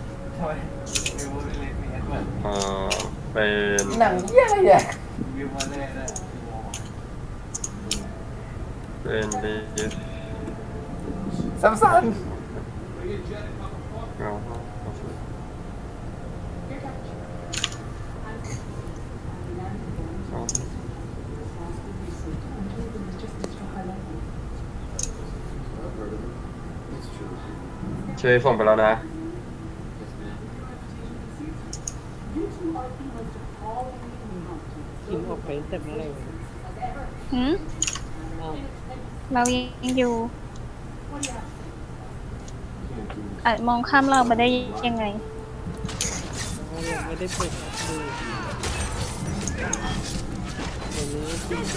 Speaker 2: เป็น
Speaker 5: หนังเหี้ยอะไรเนี่ย
Speaker 2: เป็นดี
Speaker 5: ซัมซัน
Speaker 2: ช่วยส่งไปแล้วนะ
Speaker 1: กินออกไปตั้งแต่เมื่อไหร่
Speaker 4: หืม
Speaker 1: อ้าว
Speaker 4: เรายังอยู่อาจมองข้ามเราไปได้ยังไง
Speaker 1: ยังไม่ได้เปิดดูตอนนี้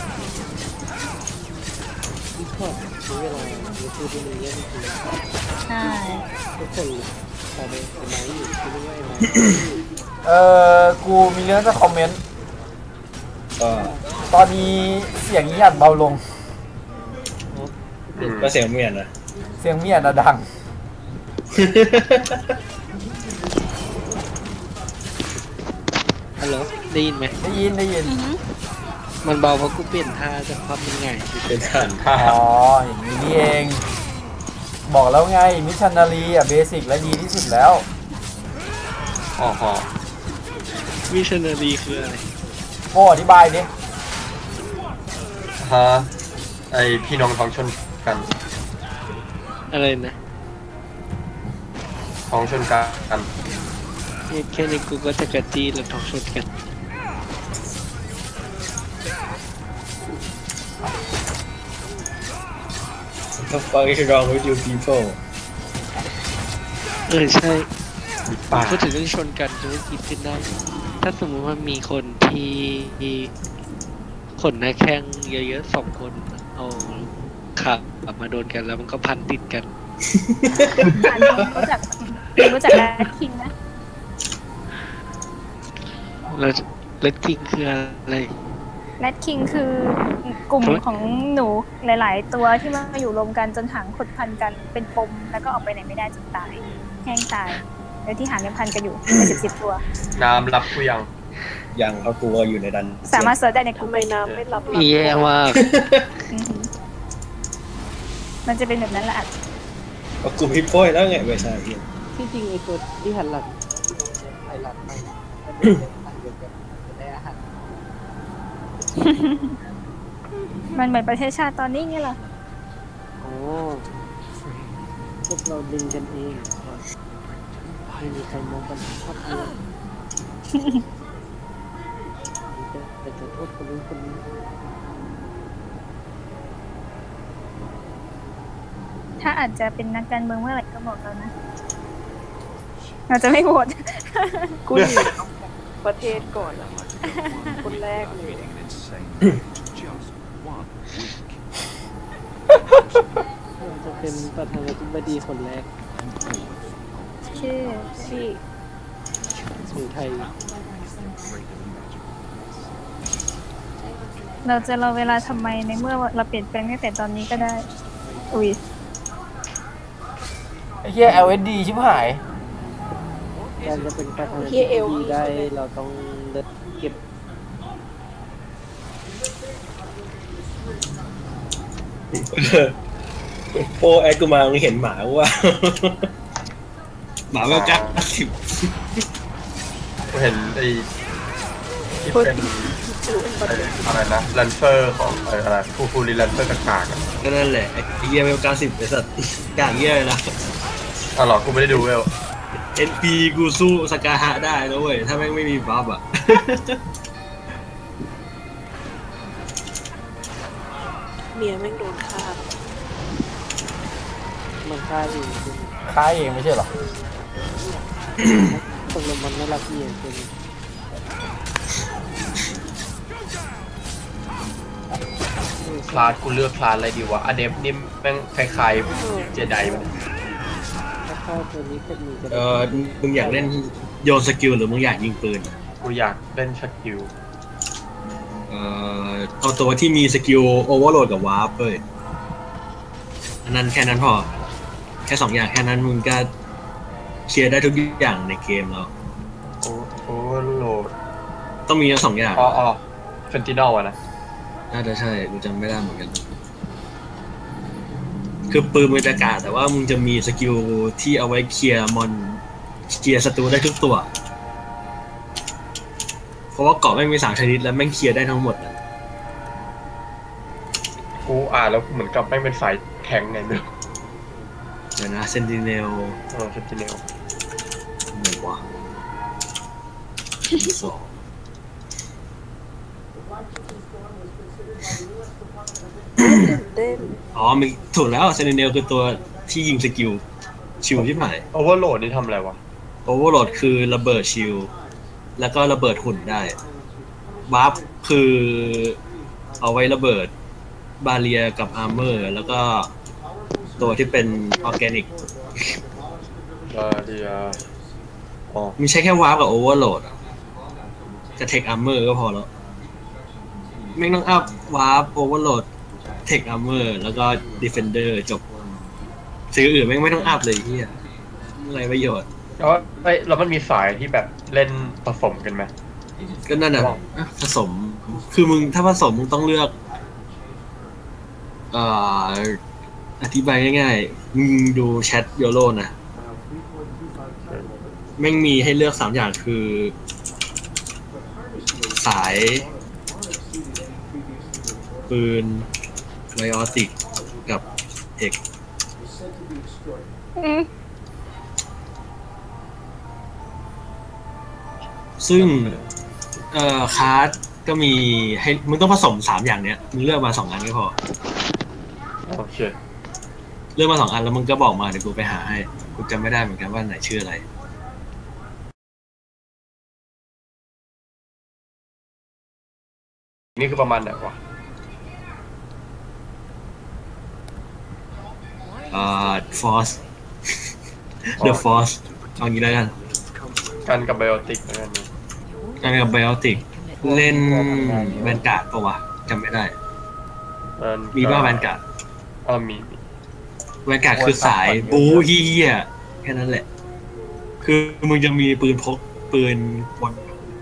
Speaker 1: ที่พอดใช้เวลาดูคือที่นี่ยังคือ
Speaker 4: ใช่
Speaker 1: ทุกคนตอนนี้ไอ้ไม้อยู่ที่นี่ไอ้ไม้
Speaker 5: กูมีเรื่องจะคอมเมนต์ตอนนี้เสียงเงียบเบาลง
Speaker 3: ก็เสียงเมียนนะ
Speaker 5: เสียงเมียนนะดัง
Speaker 1: ฮัลโหลได้ยินไหม
Speaker 5: ได้ยิน
Speaker 1: มันเบาเพราะกูเปลี่ยนท่าจากความเป็นไง
Speaker 3: เป็นท่า
Speaker 5: อ๋ออย่างนี้นี่เองบอกแล้วไงมิชชันนารีอ่ะเบสิกและดีที่สุดแล้ว
Speaker 1: มิชชันนารีคืออะไร
Speaker 5: โอ้อธิบายดิ
Speaker 2: ฮะไอพี่น้องท้องชนกัน
Speaker 1: อะไรนะ
Speaker 2: ท้องชนกัน
Speaker 1: แค่นี้กูก็จะกระจี้แล้วท้องชนกัน
Speaker 3: What the fuck is wrong with you people
Speaker 1: ใช่พูดถึงเรื่องชนกันจะไม่คิดขึ้นได้ถ้าสมมติว่ามีคนที่ขนหน้าแข้งเยอะๆ2 คนเอาขับมาโดนกันแล้วมันก็พันติดกัน
Speaker 4: รู้จักแรดคิงไหม
Speaker 1: แรดคิงคืออะไร
Speaker 4: แรดคิงคือกลุ่มของหนูหลายๆตัวที่มาอยู่รวมกันจนหางขดพันกันเป็นปมแล้วก็ออกไปไหนไม่ได้จนตายแห้งตายแล้วที่หางยังพันกันอยู่เป็น10 ตัว
Speaker 2: น้ำรับกู
Speaker 3: ยังเขากลัวอยู่ในดัน
Speaker 4: สามารถเสิร์ชได้ในกลุ่ม
Speaker 8: น้ำไม่รับ
Speaker 1: แย่มาก
Speaker 4: มันจะเป็นแบบนั้นแหละ
Speaker 3: กลุ่มฮิปโป้แล้วไงไม่ใช่
Speaker 1: ที่จริงไอ้ตัวที่หันหลังไอ้หลังไม่ได้อาหาร
Speaker 4: มันเหมือนประเทศชาติตอนนี้ไงล่ะ
Speaker 1: โอ้พวกเราดึงกันเองไม่มีใครมองกันชอบเลยแต่จะโทษคนนู้นคนนี้
Speaker 4: ถ้าอาจจะเป็นนักการเมืองเมื่อไหร่ก็บอกเรานะเราจะไม่โหวต
Speaker 8: กูประเทศก่อนอะคนแรกเลย
Speaker 1: จะเป็นประธานาธิบดีคนแรก
Speaker 4: ชื่อ
Speaker 1: ของไทย
Speaker 4: เราจะรอเวลาทำไมในเมื่อเราเปลี่ยนแปลงตั้งแต่ตอนนี้ก็ได้อุ้ย
Speaker 5: ไอ้เหี้ย LSD ชิบหาย
Speaker 1: การจะเป็นประธานาธิบดีได้เราต้องเก็บ
Speaker 3: โป้ไอ้กูมามึงเห็นหมาว่าหมาแบบกัด
Speaker 2: กูเห็นไอ้ที่เป็นอะไรนะลันเฟอร์ของอะไรฟูริลันเฟอร์กากๆ
Speaker 3: ก็นั่นแหละไอ้เหี้ยเวล90ไอ้สัตว์กากเหี้ยเลยนะ
Speaker 2: หรอกูไม่ได้ดูเวล
Speaker 3: NP กูสู้สกาฮะได้แล้วเว้ยถ้าแม่งไม่มีบัฟอ่ะ
Speaker 8: เมียแม่งโดนฆ่า
Speaker 1: มันฆ่าเอง
Speaker 5: ไม่ใช่หรอ
Speaker 1: ตกลงมันไม่รักเมียจริง
Speaker 2: คลาสกูเลือกคลาสอะไรดีวะอเดฟนี่แม่งคล้ายๆเจไดมัน
Speaker 3: มึงอยากเล่นโยนสกิลหรือมึงอยากยิงปืน
Speaker 2: กูอยากเล่นสกิล
Speaker 3: เอาตัวที่มีสกิลโอเวอร์โหลดกับวาร์ปเลยอันนั้นแค่นั้นพอแค่2 อย่างแค่นั้นมึงก็เคลียร์ได้ทุกอย่างในเกมแล้ว
Speaker 2: โอเวอร์โหลด
Speaker 3: ต้องมีทั้ง2 อย่าง
Speaker 2: เฟนตินอลอะนะ
Speaker 3: น่าจะใช่กูจำไม่ได้เหมือนกันคือปืนมันจะกาดแต่ว่ามึงจะมีสกิลที่เอาไว้เคลียร์มอนเคลียร์ศัตรูได้ทุกตัวเพราะว่าเกาะแม่งมี3 ชนิดแล้วแม่งเคลียร์ได้ทั้งหมด
Speaker 2: กูแล้วเหมือนกับแม่งเป็นสายแข็งไงไม่รู้
Speaker 3: เดี๋ยวนะเซนติเนล
Speaker 2: ไหนวะ
Speaker 3: อ๋อมีถูกแล้วเซนเนลคือตัวที่ยิงสกิลชิลที่หมาย
Speaker 2: โอเวอร์โหลดนี่ทำอะไรวะ
Speaker 3: โอเวอร์โหลดคือระเบิดชิลแล้วก็ระเบิดหุ่นได้วาร์ปคือเอาไว้ระเบิดบาเรียกับอาร์เมอร์แล้วก็ตัวที่เป็นออร์แกนิก
Speaker 2: บาเรีย
Speaker 3: มีใช้แค่วาร์ปกับโอเวอร์โหลดจะเทคอาร์เมอร์ก็พอแล้วไม่ต้องอัพวาร์ปโอเวอร์โหลดเทคอาร์เมอร์แล้วก็ดีเฟนเดอร์จบซื้ออื่นไม่ต้องอัพเลยที่อะไรประโยชน์
Speaker 2: แล้วมันมีสายที่แบบเล่นผสมกันไหม
Speaker 3: ก็นั่นน่ะผสมคือมึงถ้าผสมมึงต้องเลือกอธิบายง่ายๆมึงดูแชทโยโร่นะแม่งมีให้เลือก3อย่างคือสายปืนไบโอติกกับเอกซึ่งคาร์ดก็มีให้มึงต้องผสม3อย่างเนี้ยมึงเลือกมา2อันก็พอ
Speaker 2: โอเค
Speaker 3: เลือกมา2อันแล้วมึงก็บอกมาเดี๋ยวกูไปหาให้กูจำไม่ได้เหมือนกันว่าไหนชื่ออะไร
Speaker 2: นี่คือประมาณไหนวะ
Speaker 3: Force The Force เอางี้แล้ว
Speaker 2: กันกับไบโอติกแล้วกัน
Speaker 3: กันกับไบโอติกเล่นแวนการ์ดปะวะจำไม่ได้มีบ้าแวนการ์ด
Speaker 2: มี
Speaker 3: แวนการ์ดคือสายบู๊เหี้ยแค่นั้นแหละคือมึงจะมีปืนพกปืนบน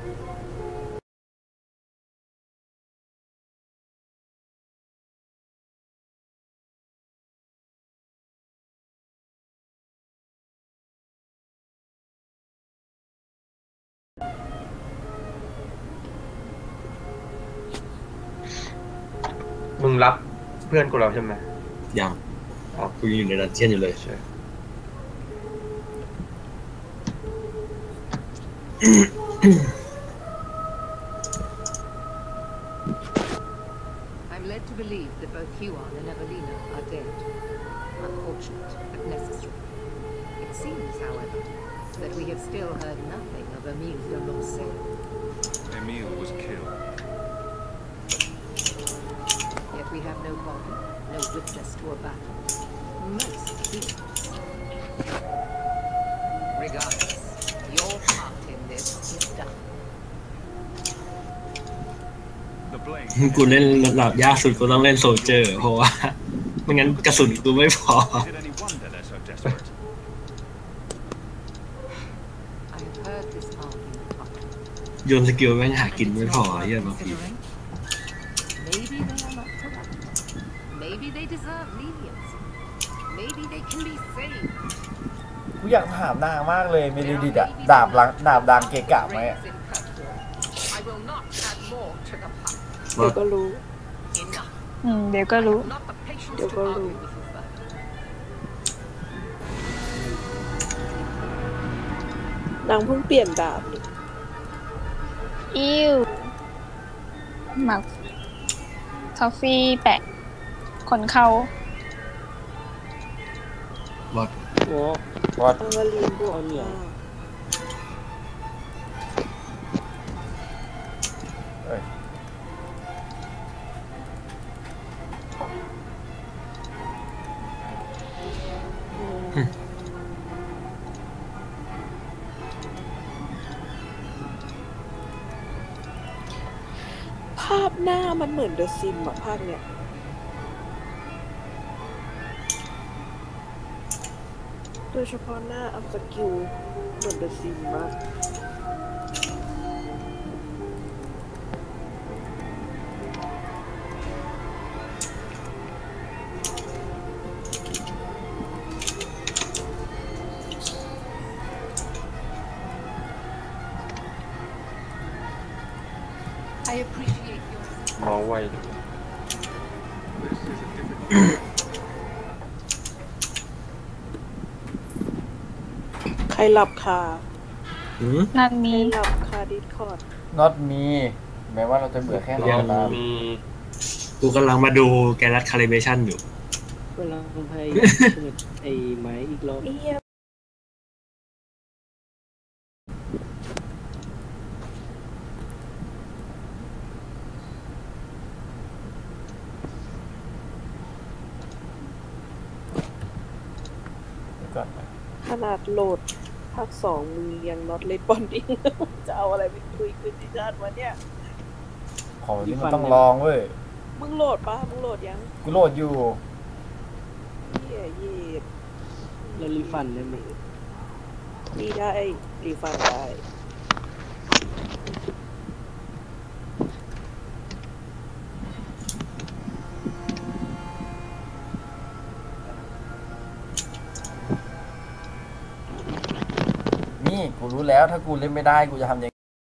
Speaker 2: มึงรับเพื่อนกูแล้วใช่ไหม
Speaker 3: ยังกูอยู่ในดันเจี้ยนอยู่เลยใช่
Speaker 13: I'm led to believe that both Huon and Evelina are dead. Unfortunate, but necessary. It seems, however, that we have still heard nothing of Emile de Lancey.
Speaker 9: Emile was killed.
Speaker 13: Yet we have no body, no witness to a battle. Most curious. Regardless, your part in this is done.
Speaker 3: กูเล่นระดับยากสุดกูต้องเล่นโซลเจอร์เพราะว่าไม่งั้นกระสุนกูไม่พอโยนสกิลแม่งหากินไม่พอเยอะบางที
Speaker 5: กูอยากถามนางมากเลยเมลิดิตอะดาบดังเกะกะไหม
Speaker 8: เดี๋ยวก็รู้
Speaker 4: เดี๋ยวก็รู้
Speaker 8: นางเพิ่งเปลี่ยนดาบ
Speaker 4: อิ้วหมักทอฟฟี่แปะขนเขา
Speaker 3: วัด
Speaker 8: มาลีนบวกเนี่ยภาพหน้ามันเหมือนเดอะซิมอะภาคเนี้ยโดยเฉพาะหน้าอัพสกิลเหมือนเดอะซิมมาก
Speaker 2: มองไว้
Speaker 8: ใครหลับคา
Speaker 4: นั่นมี
Speaker 8: หลับคาดิสคอร์ด
Speaker 5: not me แม้ว่าเราจะเบื่อแค่ไหนก็ตาม
Speaker 3: กูกำลังมาดูแกรัสคาลิเบชันอยู่
Speaker 1: กำลังพยายามเปิดไอ้ไม้อีกรอบ
Speaker 8: ขนาดโหลดภาค2มึงยังน็อตเลดบอนดิ้งจะเอาอะไรไปคุยคืนดิชาติวะเนี่ย
Speaker 5: ของนี้มันต้องลองเว้ย
Speaker 8: มึงโหลดปะมึงโหลดยัง
Speaker 5: กูโหลดอยู่
Speaker 8: เหี้ยเย็ด
Speaker 1: แล้วรีฟันได้ไหม
Speaker 8: มีได้รีฟันได้
Speaker 5: นี่กูรู้แล้วถ้ากูเล่นไม่ได้กูจะทำยังไง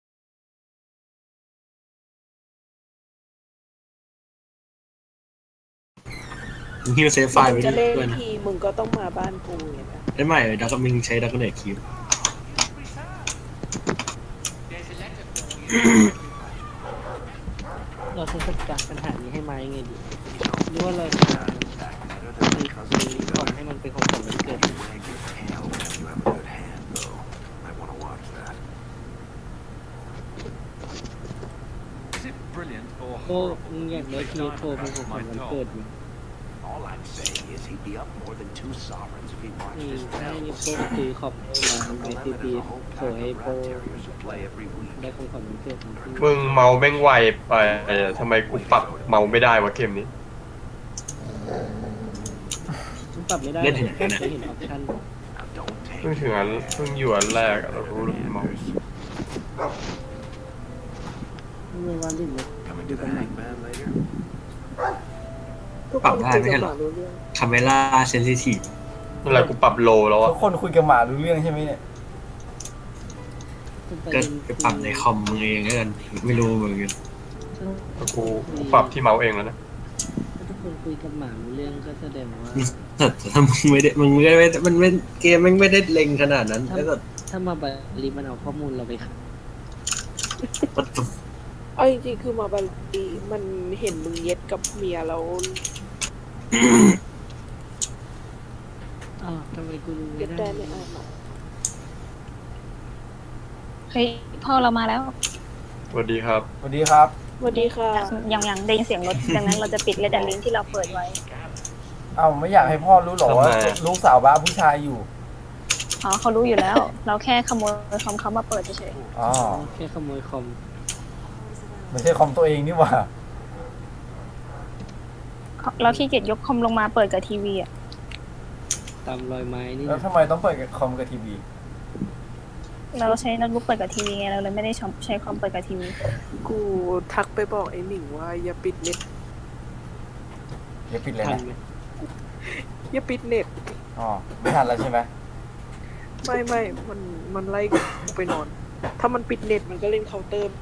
Speaker 3: มึงฮิวเซฟไฟล์ไว้
Speaker 8: จะเล่น
Speaker 3: ด้วยนะ
Speaker 8: ทีมึงก็ต้องมาบ้านกูเนี่ยนะ
Speaker 3: ได้ไหมดักมิงใช้ดักเนตคิว
Speaker 1: เราจะจัดการปัญหานี้ให้ไม้ไงดีหรือว่าเราจะก่อนให้มันเป็นของขวัญวันเกิดโอ้มึงอยากได้ทีโทรเป็นของขวัญวันเกิดมั้ย
Speaker 11: All I'm saying is he'd be up more than 2 sovereigns if he watched
Speaker 1: นี่
Speaker 11: his
Speaker 1: ให้
Speaker 11: bells.
Speaker 1: นิโป้ซื้อขอบไอซีพีโทรให้โป้ได้ของขวัญวันเกิด
Speaker 2: มึงเมาแม่งไวไปทำไมกูปรับเมาไม่ได้วะเกมนี้
Speaker 1: มึงปรับไม่ได้
Speaker 3: เล่นเห็นกัน
Speaker 1: ไม่เห็นออปชั่น
Speaker 2: เพิ่งถึงอันเพิ่งอยู่อันแรกอะเรารู้เลยเมา
Speaker 1: ไม่ว่าดิ้นเลยดูตำแหน่ง
Speaker 3: ปรับได้ไม่ใช่หรอคาเมล่าเซนซิทีฟ
Speaker 2: นั่นแหละกูปรับโลแล้วอะ
Speaker 5: ทุกคนคุยกับหมารู้เรื่องใช่ไหมเนี่ย
Speaker 3: ก็ไปปรับในคอมมึงเองแล้วกันไม่รู้เหมือนกัน
Speaker 2: กูปรับที่เมาส์เองแล้วนะ
Speaker 1: ถ้าทุกคนคุยกับหมารู้เรื่องก็แสดงว่า
Speaker 3: แต่ถ้ามึงไม่ได้มันไม่เกมมันไม่ได้เล็งขนาดนั้นแล้วก็
Speaker 1: ถ้ามาบาลีมันเอาข้อมูลเราไปขาย
Speaker 8: เอาจริงๆคือมาบาลีมันเห็นมึงเย็ดกับเมียแล้ว
Speaker 1: อ้าวทำไมกูรู้
Speaker 8: เย็
Speaker 1: ไม่
Speaker 8: ด
Speaker 1: ได้
Speaker 8: ได้ไม่อ่านหรอก
Speaker 4: เฮ้ยพ่อเรามาแล้ว
Speaker 2: สวัสดีครับ
Speaker 5: สวัสดีครับ
Speaker 8: สวัสดีค่ะ
Speaker 4: ยังได้ยินเสียงรถดังนั้นเราจะปิดเลดลิงที่เราเปิดไว้
Speaker 5: เอ้าไม่อยากให้พ่อรู้หรอว่าลูกสาวบ้าผู้ชายอยู่
Speaker 4: อ๋อเขารู้อยู่แล้ว เราแค่ขโมยคอมเขามาเปิดเฉย
Speaker 5: อ๋อ
Speaker 1: แค่ขโมยคอม
Speaker 5: ไม่ใช่คอมตัวเองนี่หว่า
Speaker 4: ๆเราขี้เกียจยกคอมลงมาเปิดกับทีวีอ่ะ
Speaker 1: ตามรอยไม้นี่
Speaker 5: แล้วทำไมต้องเปิดคอมกับทีวี
Speaker 4: เราใช้โน้ตบุ๊กเปิดกับทีวีไงเราเลยไม่ได้ใช้คอมเปิดกับทีวี
Speaker 8: กูทักไปบอกไอ้หนิงว่าอย่าปิดเน็ต
Speaker 5: อย่าปิดเลย
Speaker 1: ทั
Speaker 5: นะ
Speaker 1: นไหม
Speaker 8: อย่าปิดเน็ต
Speaker 5: อ๋อไม่ทันแล้วใช่ไหม
Speaker 8: ไม่มันไล่กูไปนอน ถ้ามันปิดเน็ตมันก็เล่นเคาน์เตอร์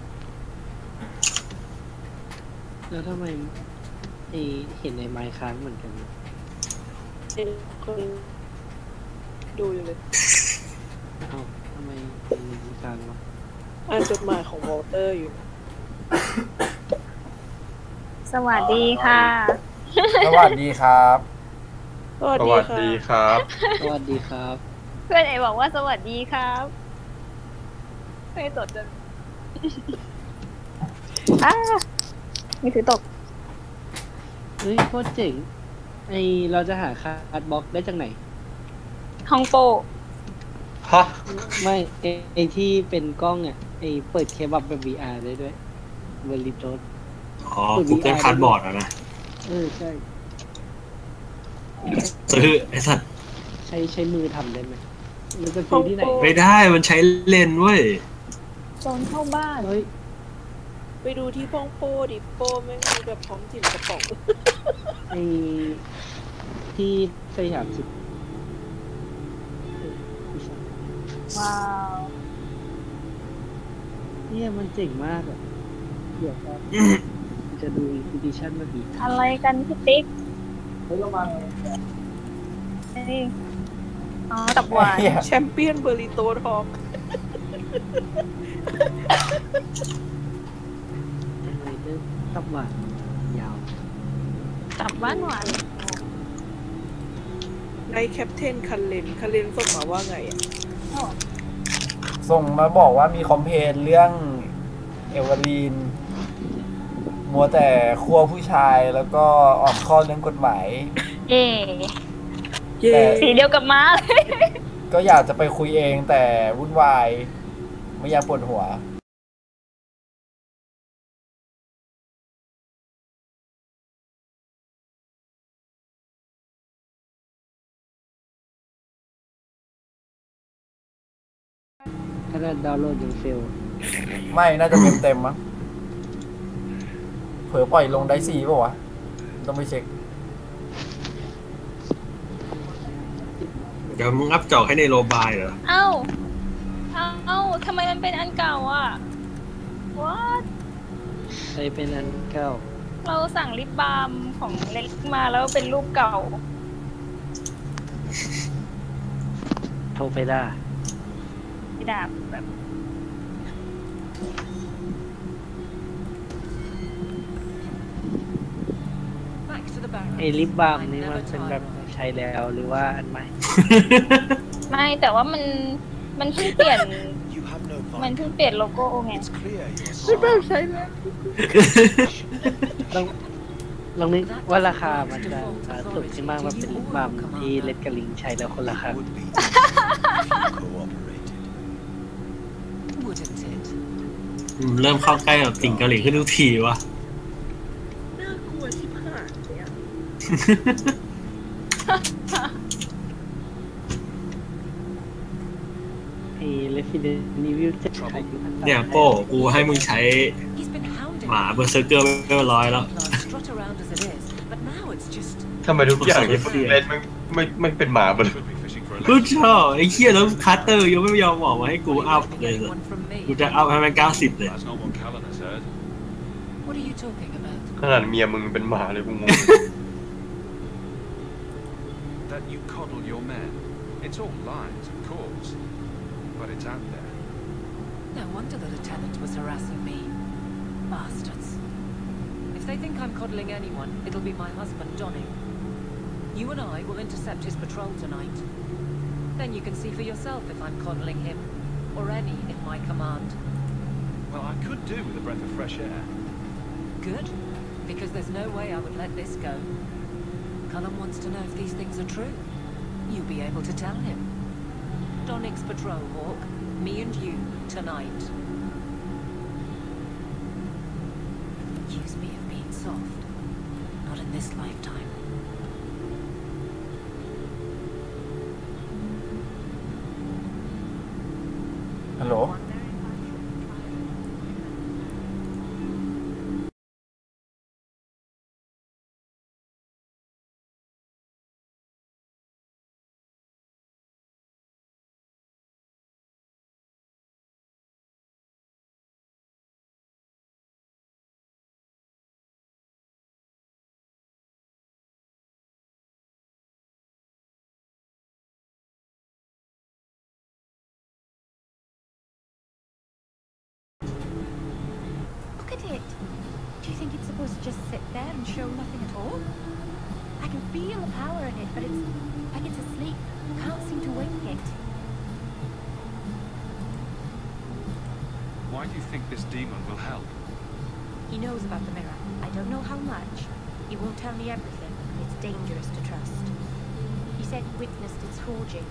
Speaker 1: แล้วทำไมเห็นในไมค์ค้างเหมือนกัน
Speaker 8: คนดูอยู่เลย
Speaker 1: อ้าวทำไมมีค้างวะ
Speaker 8: อ่านจดหมายของวอลเตอร์อยู่
Speaker 4: สวัสดีค่ะ
Speaker 5: สวัสดีครับ
Speaker 8: สวัส
Speaker 2: ส
Speaker 8: ดี
Speaker 2: วัส
Speaker 8: ค่ะ
Speaker 2: ดีครับ
Speaker 1: สวัสดีครับ
Speaker 4: เพื่อนไอบอกว่าสวัสดีครับไม่ตดเลยมีถือตก
Speaker 1: เฮ้ยโคตรเจ๋งเราจะหาคาร์ดบล็อกได้จากไหน
Speaker 4: ฮองโป
Speaker 2: ฮะ
Speaker 1: ไม่ที่เป็นกล้องอ่ะเปิดเคบับแบบ VR ได้ด้วยเวอร์ลิโตส
Speaker 3: อ๋อ Google Cardboard อ่ะนะ
Speaker 1: ใช่
Speaker 3: ซื้อไอ้สัตว์
Speaker 1: ใช้มือทำได้ไหมมันจะซื้อที่ไหน
Speaker 3: ไม่ได้มันใช้เลนส์เว้ย
Speaker 4: โซนเข้าบ้าน
Speaker 1: เฮ้ย
Speaker 8: ไปดูที่ป้องโป้ดิโป้แม่งมีแบบพร้อมจิ้มกระป๋อง
Speaker 1: ที่สยามสุด
Speaker 4: ว้าว
Speaker 1: เนี่ยมันเจ๋งมากอ่ะเดี๋ยวก็จะดูอีดิชั่นมาดี
Speaker 4: อะไรกันพี่ติ๊ก
Speaker 1: เฮ้ยระวัง
Speaker 4: อ๋อตับหวาน
Speaker 8: แชมเปี้ยนเบอร์ริโตทอง
Speaker 1: ตับหวานยาว
Speaker 4: ตับหวานหวาน
Speaker 8: ในแคปเทนคันเลนส่งมาว่าไงอ่ะ
Speaker 5: ส่งมาบอกว่ามีคอมเพลนเรื่องเอเวอรีนมัวแต่คั่วผู้ชายแล้วก็อ่อนข้อเรื่องกฎหมายแต่
Speaker 4: สีเดียวกับม้าเลย
Speaker 5: ก็อยากจะไปคุยเองแต่วุ่นวายไม่อยากปวดหัว
Speaker 1: ถ้าดาวน์โหลดยังเฟล
Speaker 5: ไม่น่าจะเต็มมั้งเผลอปล่อยลงได้4ป่ะวะต้องไปเช็ค
Speaker 3: เดี๋ยวมึงอัพจอกให้ในโรบายเหรอ
Speaker 4: เอ้าทำไมมันเป็นอันเก่าอ่ะ what
Speaker 1: ใครเป็นอันเก่า
Speaker 4: เราสั่งลิปบาล์มของเล็กมาแล้วเป็นรูปเก่า
Speaker 1: โทรไปได้
Speaker 4: ดาบแบบ
Speaker 1: ไอ้ลิปบาล์มนี่มันเป็นแบบใช้แล้วหรือว่าอันใหม่
Speaker 4: ไม่แต่ว่ามันเพิ่งเปลี่ยนโลโก้ไง
Speaker 8: ลิปบาล์มใช้แล้ว
Speaker 1: ลองนึกว่าราคามันจะถูกที่มากว่าเป็นลิปบาล์มที่เลดกับลิงใช้แล้วคนละครั้ง
Speaker 3: เริ่มเข้าใกล้กับติ่งเกาหลีขึ้นทุกทีวะ
Speaker 8: น่ากลัวชิบหายเนี่ย
Speaker 1: ไอ้ Resident Evil จะใช้
Speaker 3: เนี่ยโป้กูให้มึงใช้หมาเบอร์เซอร์เกอร์เรียบร้อยแล้ว
Speaker 2: ทำไมทุกอย่างที่เล่นไม่เป็นหมาไปเลย
Speaker 3: กูชอบไอ้เหี้ยแล้วคัตเตอร์ยังไม่ยอมบอกมาให้กูอัพเลยกูจะอัพให้มัน90เลย
Speaker 2: ขนาดเมียมึงเป็นหมาเลยกูงง
Speaker 9: That you coddle your men. It's all lies, of course, but it's out there.
Speaker 13: No wonder the lieutenant was harassing me. Bastards. If they think I'm coddling anyone, it'll be my husband, Donny. You and I will intercept his patrol tonight. Then you can see for yourself if I'm coddling him, or any in my command.
Speaker 9: Well, I could do with a breath of fresh air.
Speaker 13: Good, because there's no way I would let this go. Cullen wants to know if these things are true. You'll be able to tell him. Donnick's patrol, Hawk. Me and you, tonight. Accuse me of being soft. Not in this lifetime.
Speaker 5: Hello?
Speaker 6: Do you think it's supposed to just sit there and show nothing at all? I can feel the power in it, but it's like it's asleep. Can't seem to wake it.
Speaker 9: Why do you think this demon will help?
Speaker 6: He knows about the mirror. I don't know how much. He won't tell me everything. It's dangerous to trust. He said he witnessed its forging.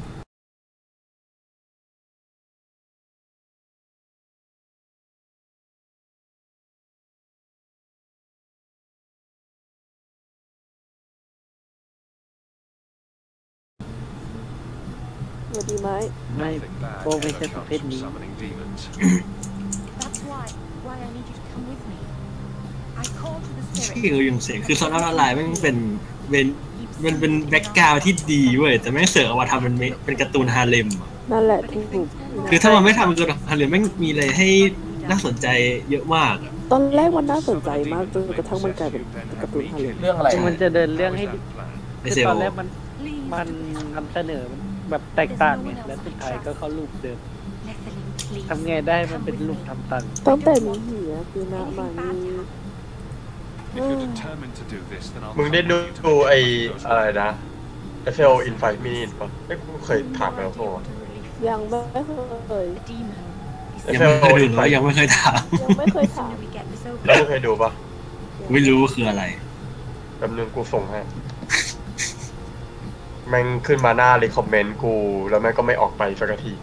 Speaker 8: What do you might?
Speaker 1: ไม่โป้ไม่ใช่ประเภทนี้
Speaker 6: That's why I need you to come with me. I call to the
Speaker 3: ชื่อยังเสียงคือซอนออนไลน์มันเป็นแบ็คกราวด์ที่ดีเว้ยแต่ไม่เสือกเอามาทำเป็นการ์ตูนฮาเลม
Speaker 8: นั่นแหละถูก
Speaker 3: คือถ้ามันไม่ทำเป็นการ์ตูนฮาเลมไม่มีอะไรให้น่าสนใจเยอะมาก
Speaker 8: ตอนแรกมันน่าสนใจมากจนกระทั่งมันกลายเป็นการ์ตูนฮาเลม
Speaker 5: เรื่องอะไร
Speaker 1: มันจะเดินเรื่องให้คือตอนแรกมันนำเสนอแบบแตกต่างไงและสุดท้ายก็เข้ารูปเดิมทำไงได้มันเป็นรูปทำตัง
Speaker 8: ตั้งแต่มีหีคือนะมานี่
Speaker 9: determined to do this, then I'll
Speaker 2: มึงได้ดูไอ้อะไรนะ FL in 5 minutes ป่ะกูเคยถามไปแล้วป่ะ
Speaker 8: ยังไม่เคย
Speaker 3: ยังไม่เคยดูหรือยังไม่เคยถาม
Speaker 8: ยังไม่เคยถาม
Speaker 2: แล้วมึงเคยดูป่ะ
Speaker 3: ไม่รู้ว่าคืออะไร
Speaker 2: แป๊บนึงกูส่งให้แม่งขึ้นมาหน้ารีคอมเมนต์กูแล้วแม่งก็ไม่ออกไปสักที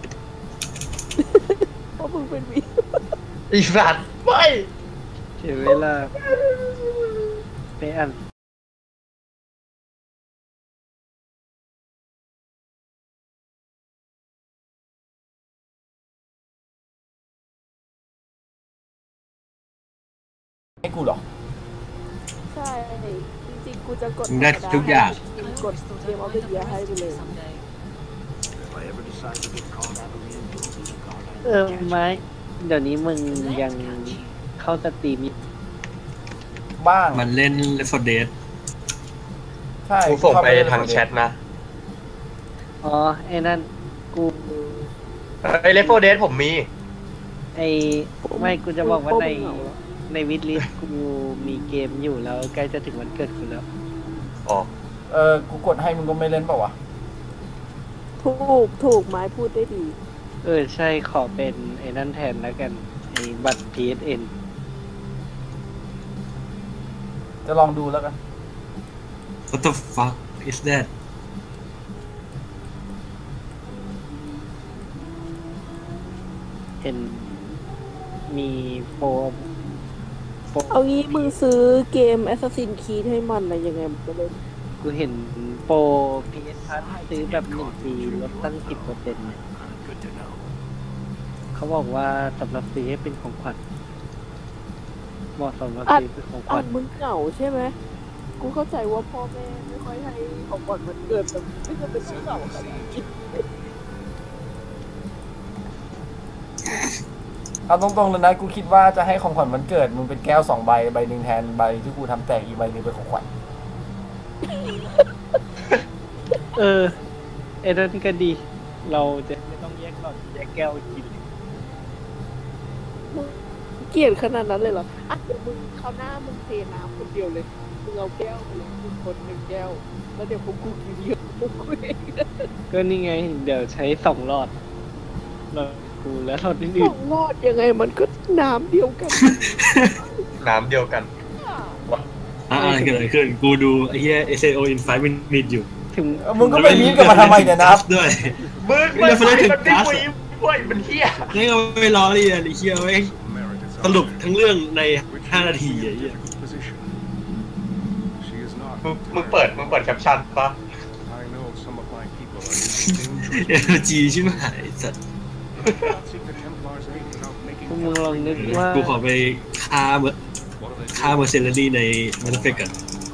Speaker 8: เพราะมึงเป็นวี
Speaker 2: อีสัตว์ไม่
Speaker 1: เสียเวลาไปอ่าน
Speaker 5: ให้กูเหรอ
Speaker 8: ใช่จริงๆกูจะกด
Speaker 3: ได้ทุกอย่าง
Speaker 8: กดเกมออฟเดอะเยียร์ให้ไปเลย
Speaker 1: ไม้เดี๋ยวนี้มึงยังเข้าสตรีม
Speaker 5: บ้าง
Speaker 3: มันเล่น Left 4 Dead
Speaker 5: ใช่
Speaker 2: กูส่งไปทางแชทนะ
Speaker 1: อ๋อไอ้นั่นกู
Speaker 2: ไอ้เลฟโฟเดสผมมี
Speaker 1: ไอ้ไม่กูจะบอกว่าในวิดลิสต์กูมีเกมอยู่แล้วใกล้จะถึงวันเกิดกูแล้ว
Speaker 2: อ๋อ
Speaker 5: กูกดให้มึงก็ไม่เล่นเปล่าวะ
Speaker 8: ถูกไม้พูดได้ดี
Speaker 1: ใช่ขอเป็นไอ้นั่นแทนแล้วกันไอ้บัตร PSN
Speaker 5: จะลองดูแล้วกัน
Speaker 3: What the fuck is that
Speaker 1: เห็นมีโปร
Speaker 8: เอางี้มึงซื้อเกม Assassin's Creed ให้มันอะไรยังไงมันก็เล่น
Speaker 1: กูเห็นโปร PS Plus ซื้อแบบ1 ปีลดตั้ง 10%เนี่ยเขาบอกว่าสำหรับซื้อให้เป็นของขวัญเหมาะสำหรับซื้อเป็นของขวัญ
Speaker 8: มึงเหงาใช่ไหมกูเข้าใจว่าพ่อแม่ไม่ค่อยให้ของขวัญวันเกิดแต่ไม่เคยเป็นเหงาแต่กิน
Speaker 5: เอาตรงๆเลยนะกูคิดว่าจะให้ของขวัญวันเกิดมึงเป็นแก้ว2 ใบใบหนึ่งแทนใบที่กูทำแตกอีกใบหนึ่งเป็นของขวัญ
Speaker 1: ไอ้นั่นก็ดี เราจะไม่ต้องแยกหลอดแยกแก้วกิน
Speaker 8: เกลียดขนาดนั้นเลยเหรออ่ะเดี๋ยวมึงคราวหน้ามึงเทน้ำคนเดียวเลยมึงเอาแก้วไปเลยมึงคน1 แก้วแล้วเดี๋ยวพวกกูกินเยอะพวกกูเอง
Speaker 1: ก็นี่ไงเดี๋ยวใช้2 หลอดหลอดกูและหลอดอื่น
Speaker 8: รอดยังไงมันก็น้ำเดียวกัน
Speaker 2: น้ำเดียวกัน
Speaker 3: อะไรเกิดอะไรขึ้นกูดูไอ้เหี้ย SAO in 5 minutes อยู่
Speaker 1: ถึง
Speaker 5: มึงก็ไปรีบกันมาทำไมเนี่ยนะ
Speaker 3: ด้วย
Speaker 2: มึงมันไม่คุยด้วยมันเหี้ย
Speaker 3: นี่เอาไปล้อเลียนไอ้เหี้ยไว้สรุปทั้งเรื่องใน5 นาทีไอ้เหี้ย
Speaker 2: มึงเปิดแคปชั่นปะ
Speaker 3: energy ใช่ไหมไอ้สัตว์
Speaker 1: มึงลองนึกว่า
Speaker 3: กูขอไปฆ่าเมอร์เซนนารีในมันเฟกกัน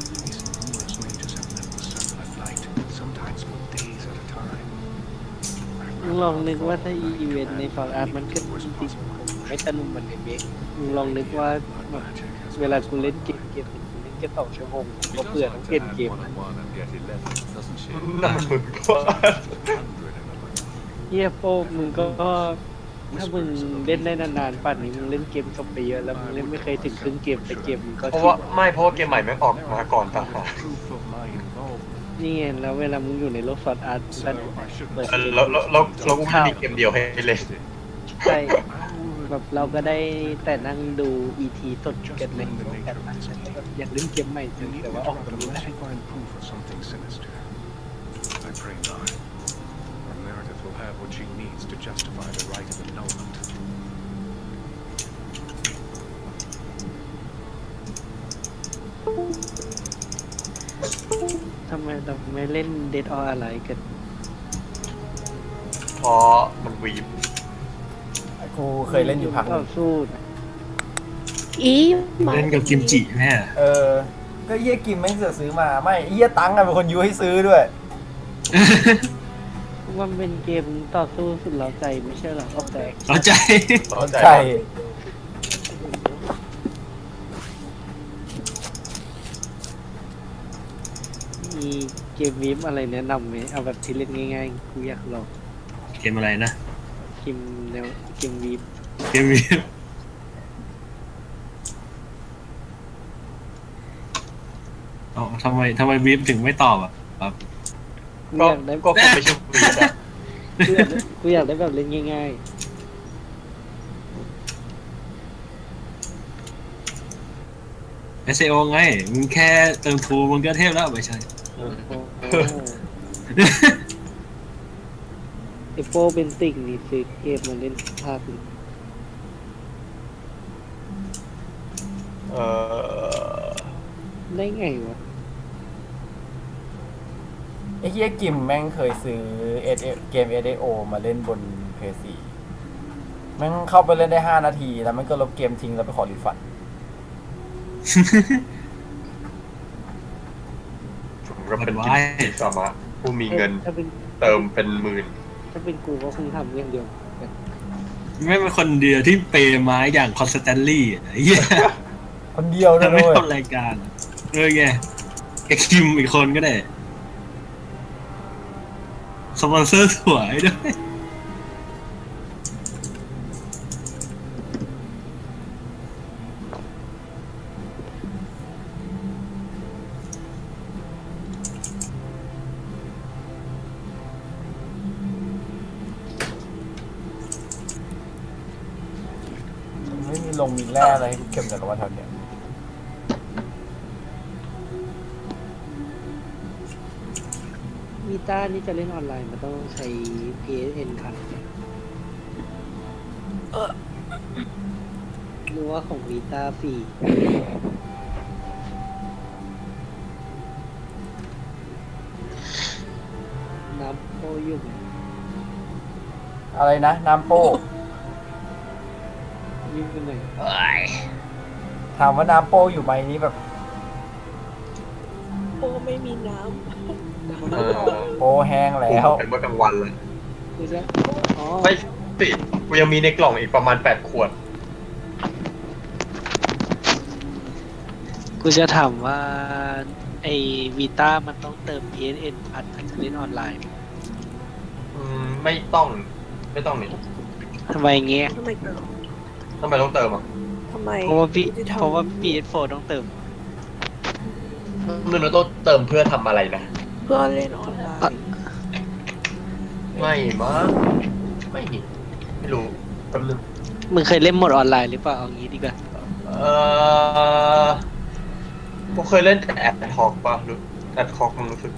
Speaker 1: มึงลองนึกว่าถ้าอีเวนต์ในฟอร์อาร์ตมันเกิดจริงๆไม่สนุกเหมือนในเบสมึงลองนึกว่าแบบเวลากูเล่นเกมกูเล่นแค่2 ชั่วโมงก็เบื่อทั้งเปลี่ยนเกม
Speaker 2: นั่นมึงก็
Speaker 1: เฮียโป้มึงก็ถ้ามึงเล่นได้นานๆป่านนี้มึงเล่นเกมจบไปเยอะแล้วมึงเล่นไม่เคยถึงครึ่งเกมแต่เกมมึงก็
Speaker 2: เพราะว่าเกมใหม่แม่งออกมาก่อนต่างหาก
Speaker 1: นี่ไงแล้วเวลามึงอยู่ในโลกฟอร์อาร์ตมันเปิด
Speaker 2: แล้วกูไม่มีเกมเดียวให้เล่น
Speaker 1: ใช่แบบเราก็ได้แต่นั่งดู ET สดกันในกันนะอยากเล่นเกมใหม่จริงแต่ว่าออกมาไม่ได้
Speaker 9: What she needs to justify the right of annulment.
Speaker 1: ทำไมเราไม่เล่น Dead or Alive กัน
Speaker 2: เพราะมันวีบ
Speaker 5: กูเคยเล่นอยู่พัก
Speaker 1: เราสู้
Speaker 3: เล่นกับกิมจิแม่
Speaker 5: ก็เยี่ยกิมไม่เสือซื้อมาไม่เยี่ยตังค์เป็นคนยูให้ซื้อด้วย
Speaker 1: ว่าเป็นเกมต่อสู้สุดเร้าใจไม่ใช่หรอแตก
Speaker 3: เข้าใจ
Speaker 5: ใช่
Speaker 1: มีเกมวิมอะไรแนะนำไหมเอาแบบที่เล่นง่ายๆกูอยากลอง
Speaker 3: เกมอะไรนะ
Speaker 1: เกมแนวเกมวิม
Speaker 3: เกมวีทำไมบีฟถึงไม่ตอบอ่ะครับ
Speaker 2: ก็ผมไม่ชอบบีฟอะ
Speaker 1: กูอยากได้แบบเล่นง่าย
Speaker 3: ๆ SEO ไงมึงแค่เติมทูมันก็เทพแล้วไม่ใช่
Speaker 1: ไอโฟเบนติกนี่ซื้อเกมมาเล่นภาคนี้ได้ไงวะ
Speaker 5: ไอ้เฮียกิมแม่งเคยซื้อเกม SAO มาเล่นบน PS4 แม่งเข้าไปเล่นได้5 นาทีแล้วมันก็ลบเกมทิ้งแล้วไปขอรีฟัน
Speaker 2: ผมก็เป็นกิจสามะผู้มีเงินเติมเป็นหมื่น
Speaker 1: ถ้าเป็นกูก็คงทำอย่างเดียว
Speaker 3: ไม่เป็นคนเดียวที่เปย์ไม้อย่างคอนสแตนลี่
Speaker 5: คนเดียวนะ
Speaker 3: ไม่ทำรายการไงแกคิมอีกคนก็ได้สปอนเซอร์สวยด้วย
Speaker 5: ไม่มีลงมีแร่อะไรให้เก็บจากวัตถุเนี่ย
Speaker 1: วีต้านี่จะเล่นออนไลน์มันต้องใช้ PSN ครับหรือว่าของวีต้าฟรีน้ำโป้ยุ่ง
Speaker 5: อะไรนะน้ำโป้
Speaker 1: ยุ่งไหน
Speaker 5: ถามว่าน้ำโป้อยู่ไหมนี้แบบ
Speaker 8: โป้ไม่มีน้ำ
Speaker 5: โป้แห้งแล้ว
Speaker 2: เป็นเมื่อกลางวันเลยไม่สิกูยังมีในกล่องอีกประมาณ8 ขวด
Speaker 1: กูจะถามว่าไอวีต้ามันต้องเติม PSN พันจะเล่นออนไลน์
Speaker 2: ไม่ต้องนี่
Speaker 1: ทำไมเงี้ย
Speaker 2: ทำไมต้องเติมอ่ะ
Speaker 8: ทำไม
Speaker 1: เพราะว่า PS4 ต้องเติม
Speaker 2: มันต้องเติมเพื่อทำอะไรนะ
Speaker 8: เพื่อเล่นออนไลน์
Speaker 2: ไม่มั้งไม่รู้แป๊บนึง
Speaker 1: มึงเคยเล่นโหมดออนไลน์หรือเปล่าเอางี้ดีกว่า
Speaker 2: กูเคยเล่นแต่แอดฮอกป่ะหรือแอดฮอกมันรู้สึก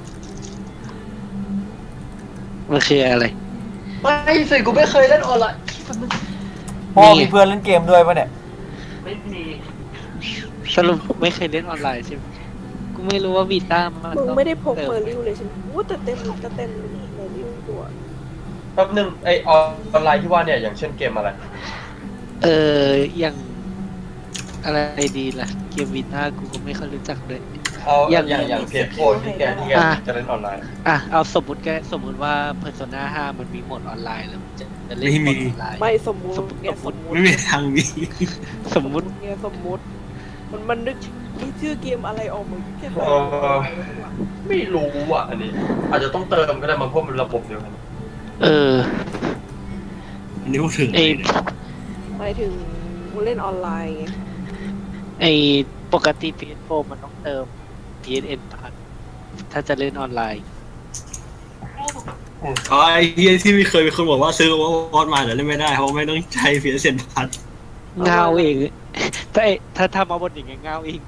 Speaker 1: มันคืออะไร
Speaker 2: ไม่สิกูไม่เคยเล่นออนไลน์
Speaker 5: พ่อมีเพื่อนเล่นเกมด้วยป่ะเนี่ย
Speaker 2: ไม่มี
Speaker 1: สรุปไม่เคยเล่นออนไลน์ใช่ไหมกูไม่รู้ว่าวีต้ามัน
Speaker 8: มึงไม่ได้พกเมอร์ริวเลยใช่ไหมว่าแต่เต็มนี่เมอร์ริวตัว
Speaker 2: แป๊บนึงไอออนไลน์ที่ว่าเนี่ยอย่างเช่นเกมอะไร
Speaker 1: อย่างอะไรดีล่ะเกมวีต้ากูก็ไม่ค่อยรู้จักเลย
Speaker 2: อย่างเพจโพสที่แกจะเล่นออนไลน์
Speaker 1: เอาสมมติว่า Persona 5 มันมีโหมดออนไลน์แล้วจะเล่นโหมดออนไลน์
Speaker 8: ไม่สมมุติ
Speaker 3: ไม่มีทางมี
Speaker 1: สมมุติ
Speaker 8: มันนึกชื่อเกมอะไรออกมาแค่
Speaker 2: ไม่รู้อ่ะอันนี้อาจจะต้องเติมก็ได้มาเพราะมันระบบเดียวกัน
Speaker 3: อันนี้พูดถึง
Speaker 8: หมายถึงเล่นออนไลน์ไง
Speaker 1: ปกติ PS4 มันต้องเติม PSN พันถ้าจะเล่นออนไลน์
Speaker 3: ไอ้เหี้ยที่เคยมีคนบอกว่าซื้อวอตมาแต่เล่นไม่ได้เพราะไม่ต้องใช้ PSN พัน
Speaker 1: เงาเองถ้าทำมาบนอย่างเงี้ยเงาเอง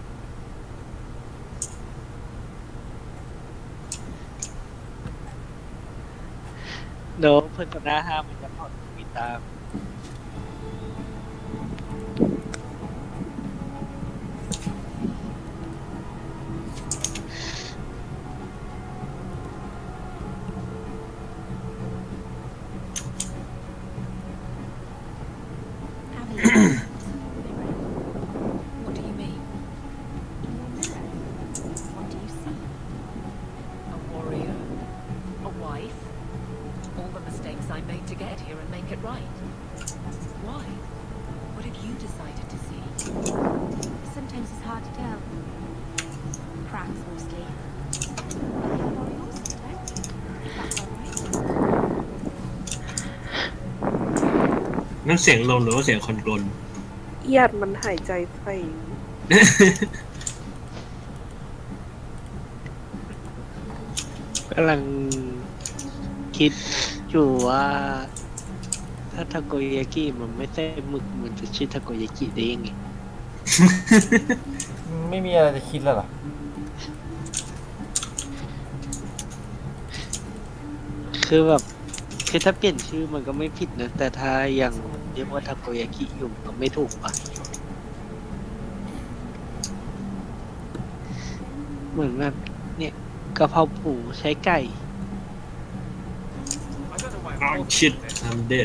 Speaker 1: เดี๋ยวเพิ่นกับหน้า5มันจะพอดวีต้า
Speaker 13: What do you mean? What do you see? A warrior? A wife? All the mistakes I made to get here and make it right. Why? What have you decided to see?
Speaker 6: Sometimes it's hard to tell. Cracks mostly. That's alright.
Speaker 3: นั่นเสียงลมหรือว่าเสียงคนกลน
Speaker 8: เอียดมันหายใจใส่
Speaker 1: กำลังคิดอยู่ว่าถ้าทาโกยากิมันไม่ใช่หมึกมันจะชื่อทาโกยากิได้ยังไง
Speaker 5: ไม่มีอะไรจะคิดแล้วเหรอ
Speaker 1: คือแบบคือถ้าเปลี่ยนชื่อมันก็ไม่ผิดนะแต่ถ้ายังเรียกว่าทาโกยากิอยู่มันก็ไม่ถูกป่ะเหมือนแบบเนี่ยกะเพราปูใช้ไก่
Speaker 3: Oh shit I'm dead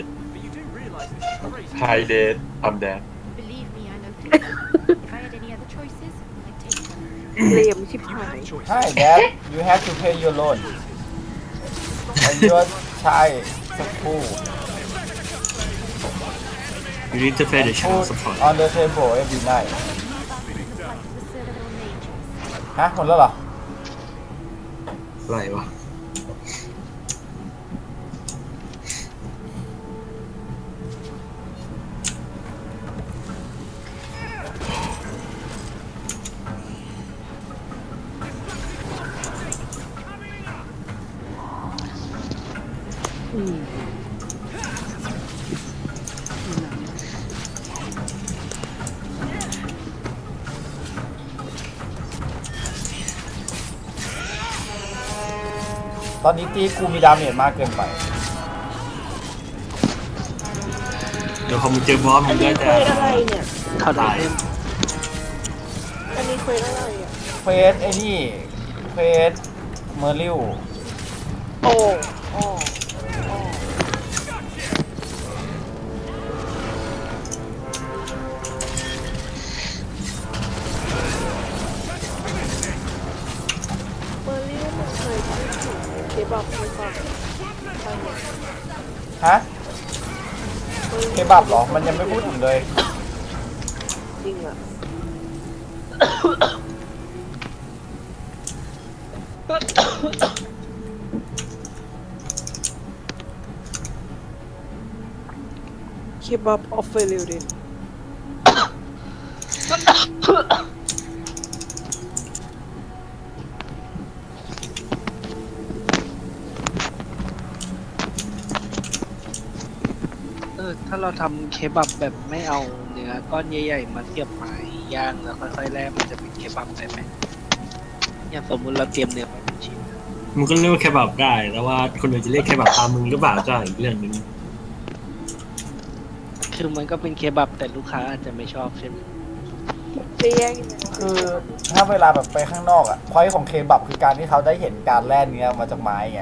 Speaker 2: Hi dead I'm dead
Speaker 6: Believe me, I know things. If I had any other choices, I'd take them.
Speaker 8: เลมชิบหาย
Speaker 5: Hi Dad you have to pay your loan and your child school
Speaker 3: You need to pay the child support
Speaker 5: on the table every night ฮะหมดแล้วเหรอ
Speaker 3: อะไรวะ
Speaker 5: ตอนนี้ตีกูมีดาเมจมากเกินไป
Speaker 3: เดี๋ยวพอมึงเจอบอสมึงก็จะ
Speaker 8: เควสอะไรเนี่ย
Speaker 1: เขาได้เล่น
Speaker 8: อันนี้เควสอะไรอ่ะ
Speaker 5: เควสไอ้นี่เควสเมอร์ลิว
Speaker 8: โอ้โอ้เบอร์รี่มันเคยพูดถึงเคบับให้ฟังไปเนี่ย
Speaker 5: ฮะเคบับเหรอมันยังไม่พูดถึงเลย
Speaker 8: จริงอ่ะ เคบับออฟเฟลิวดิน
Speaker 1: ถ้าเราทำเคบับแบบไม่เอาเนื้อก้อนใหญ่ๆมาเสียบไม้ย่างแล้วค่อยๆแล่มันจะเป็นเคบับได้ไหมอย่างสมมุติเราเตรียมเนื้อไปเป็นชิ้น
Speaker 3: มึงก็เรียกว่าแคบับได้แต่ว่าคนอื่นจะเรียกแคบับตามมึงหรือเปล่าก็อีกเรื่องนึง
Speaker 1: คือมันก็เป็นเคบับแต่ลูกค้าอาจจะไม่ชอบใช่ไหม
Speaker 5: คือถ้าเวลาแบบไปข้างนอกอ่ะพอยของเคบับคือการที่เขาได้เห็นการแล่เนื้อมาจากไม้ไง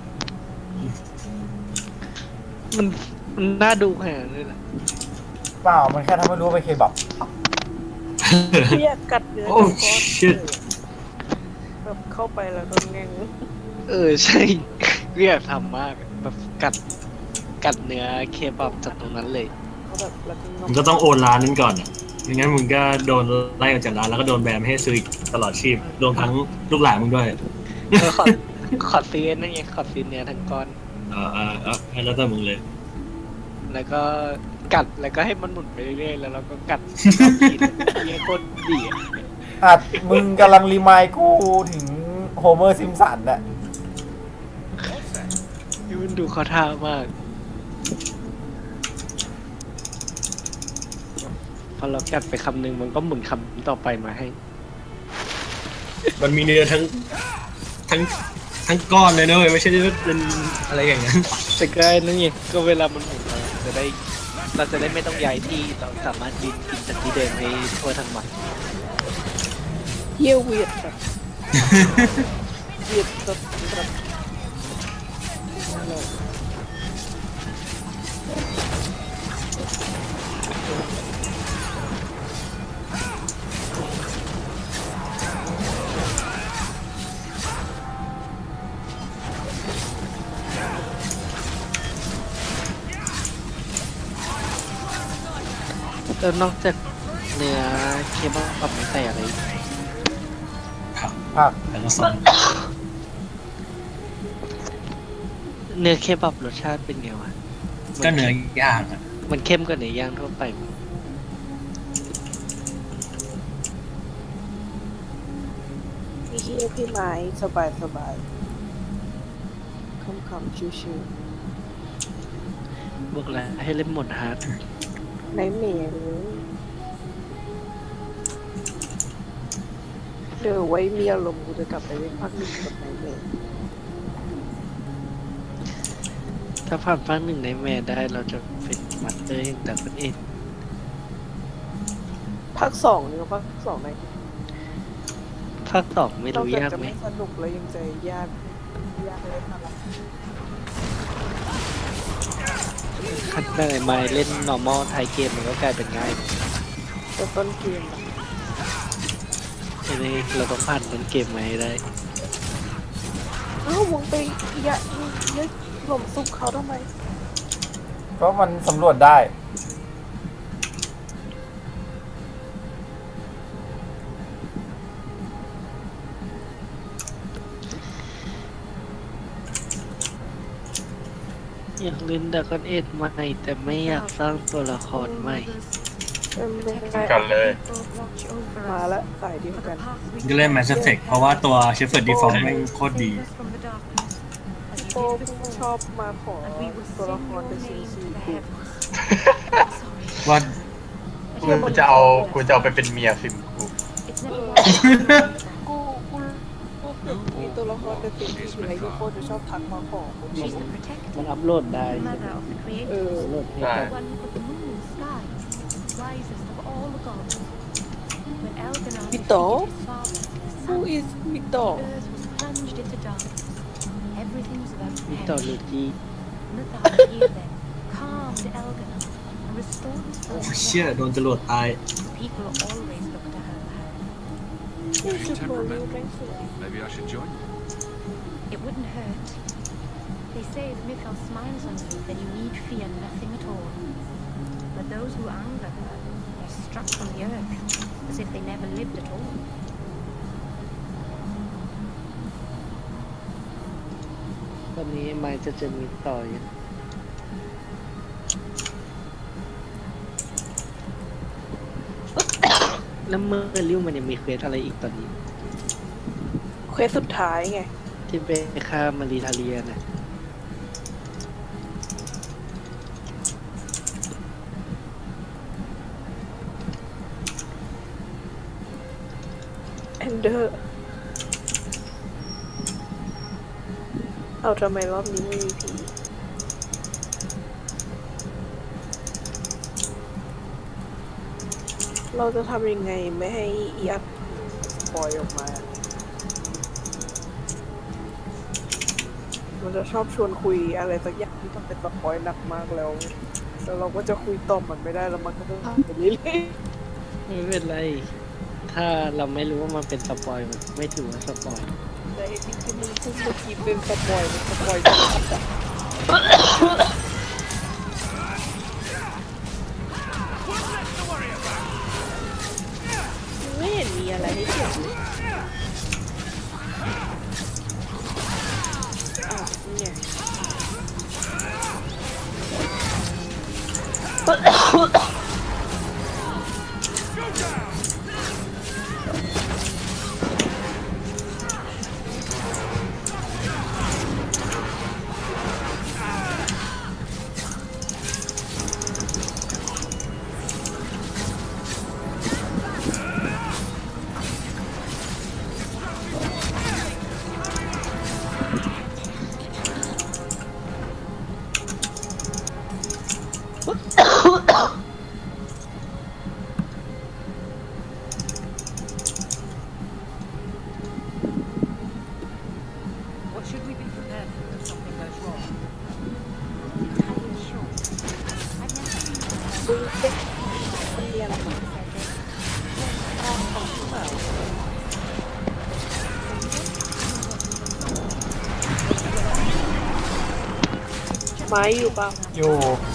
Speaker 1: มันน่าดูขนาดนั้นเลยเหรอ
Speaker 5: เปล่ามันแค่ทำให้รู้ว่าเป็นเคบับ
Speaker 8: เรียกกัดเนื้อ
Speaker 3: โอ้
Speaker 8: จากก้อนแบบเข้าไปแล้วก็แงง
Speaker 1: ใช่เรียกทำมากแบบกัดเนื้อเคบับจากตรงนั้นเลย
Speaker 8: เขาแบบแล้วก็
Speaker 3: มึงก็ต้องโอนร้านนั้นก่อนอ่ะไม่งั้นมึงก็โดนไล่ออกจากร้านแล้วก็โดนแบนไม่ให้ซื้อตลอดชีพรวมทั้งลูกหลานมึงด้วย
Speaker 1: ขอซื้อนั่นไงขอซื้อเนื้อทั้งก้อน
Speaker 3: แล้วแต่มึงเลย
Speaker 1: แล้วก็กัดแล้วก็ให้มันหมุนไปเรื่อยๆแล้วเราก็กัดกินเนี่ยโคตรดีอ่ะ
Speaker 5: อาจมึงกำลังรีมายกูถึงโฮเมอร์ซิมสันน่ะ
Speaker 1: นี่มันดูเขาท่ามากพอเรากัดไปคำหนึ่งมันก็หมุนคำต่อไปมาให้
Speaker 3: มันมีเนื้อทั้งก้อนเลยนะเว้ยไม่ใช่เป็นอะไรอย่างนั้น
Speaker 1: แต่ก็นั่นไงก็เวลามันหมุนมาเราจะได้ไม่ต้องย้ายที่เราสามารถกินจากที่เดิมให้ทั่วทั้งหมด
Speaker 8: เฮี้ยวเวียดแบบเวียดแบบ
Speaker 1: แล้วนอกจากเนื้อเคบับกับไม่ใส่อะไร
Speaker 5: ผัก
Speaker 3: แล้วก็ซอส
Speaker 1: เนื้อเคบับรสชาติเป็นไงวะ
Speaker 3: ก็เนื้อย่างอ่ะ
Speaker 1: มันเข้มกว่าเนื้อย่างทั่วไปมั้ย
Speaker 8: พี่เฮี้ยวพี่ไม้สบายขำๆชิว
Speaker 1: บอกแล้วให้เล่นหมดฮาร์ด
Speaker 8: ๆในเมย์เดี๋ยวไว้มีอารมณ์กูจะกลับไปเล่นภาคหนึ่งกับในเมย์
Speaker 1: ถ้าผ่านภาคหนึ่งในแม่ได้เราจะเป็นมาสเตอร์แห่งแต่คนเอง
Speaker 8: ภาคสองนี่ก็ภาคสองไหน
Speaker 1: ภาคสองไม่รู้ยาก
Speaker 8: จะ
Speaker 1: ไหม
Speaker 8: ไม่สนุกแล้วยังจะยากเลยอะไร
Speaker 1: ขั้นได้มาเล่น normal ไทยเกมมันก็กลายเป็นง่าย
Speaker 8: แต่ต้นเกมอะ
Speaker 1: ไอ้นี่เราต้องผ่านต้นเกมมาให้ได้
Speaker 8: อ้าวมึงไปอย่าหล่มซุปเขาทำไม
Speaker 5: ก็มันสำรวจได้
Speaker 1: อยากเล่นดากอนเอทใหม่แต่ไม่อยากสร้างตัวละครใหม่
Speaker 2: กันเลย
Speaker 8: มาแล้วสายเดียวกัน
Speaker 3: ก็เล่น Mass Effect เพราะว่าตัว Shepard Default แม่งโคตรดี
Speaker 8: โตชอบมาขอตัวละครเป็นซีซีกู
Speaker 3: ว่า
Speaker 2: กูจะเอาไปเป็นเมียฟิล์มกู
Speaker 8: กูมีตัวละครเป็นซีซีอยู่แล้วยูโคจะชอบทักมาขอกู
Speaker 1: มันอัพโหลดได้ โหลดเพลง
Speaker 2: ได้
Speaker 8: มิโตะ Who is มิโตะ
Speaker 1: มีต่อลูกี้
Speaker 3: โอ้เชี่ยโดนจรวดตาย
Speaker 9: Maybe I should join.
Speaker 6: It wouldn't hurt. They say if Mikhail smiles on you, then you need fear nothing at all. But those who anger her are struck from the earth, as if they never lived at all.
Speaker 1: ตอนนี้ไมค์จะมีต่ออยู่แล้วเมื่อริ้วมันยังมีเควสอะไรอีกตอนนี้
Speaker 8: เควสสุดท้ายไง
Speaker 1: ที่ไปฆ่ามารีทาเลียนะ
Speaker 8: เอนเดอร์ เอาทำไมรอบนี้ไม่มีผีเราจะทำยังไงไม่ให้อีอัดปล่อยออกมา มันจะชอบชวนคุยอะไรสักอย่างที่ต้องเป็นสปอยหนักมากแล้วเราก็จะคุยต่อมันไม่ได้แล้วมันก็จะทำไปเรื่อย
Speaker 1: ไม่เป็นไร ถ้าเราไม่รู้ว่ามันเป็นสปอยมันไม่ถือว่าสปอย
Speaker 8: ๆแต่ไอ้สิ่งที่มึงพูดเมื่อกี้เป็นสปอยมันสปอยจริงไม่เห็นมีอะไรให้เก็บเลยอ้าวนี่ไง
Speaker 13: What should we be prepared for if something goes wrong?
Speaker 8: ดูเด็กคนเรียนอะไรของที่เปล่าไม้อยู่เปล่า
Speaker 5: อยู่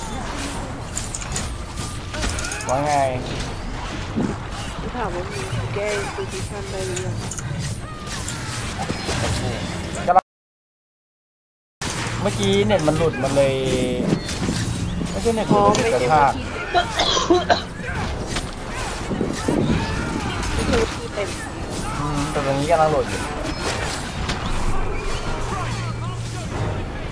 Speaker 5: ว่าไง
Speaker 8: ที่ถามว่ามีแก้โพซิชันได้หรือยัง
Speaker 5: เมื่อกี้เน็ตมันหลุดมันเลย ไม่ใช่เน็ตหลุดมันกระชาก
Speaker 8: รู้ที่เต็ม
Speaker 5: แต่ตอนนี้กำลังโหลดอยู่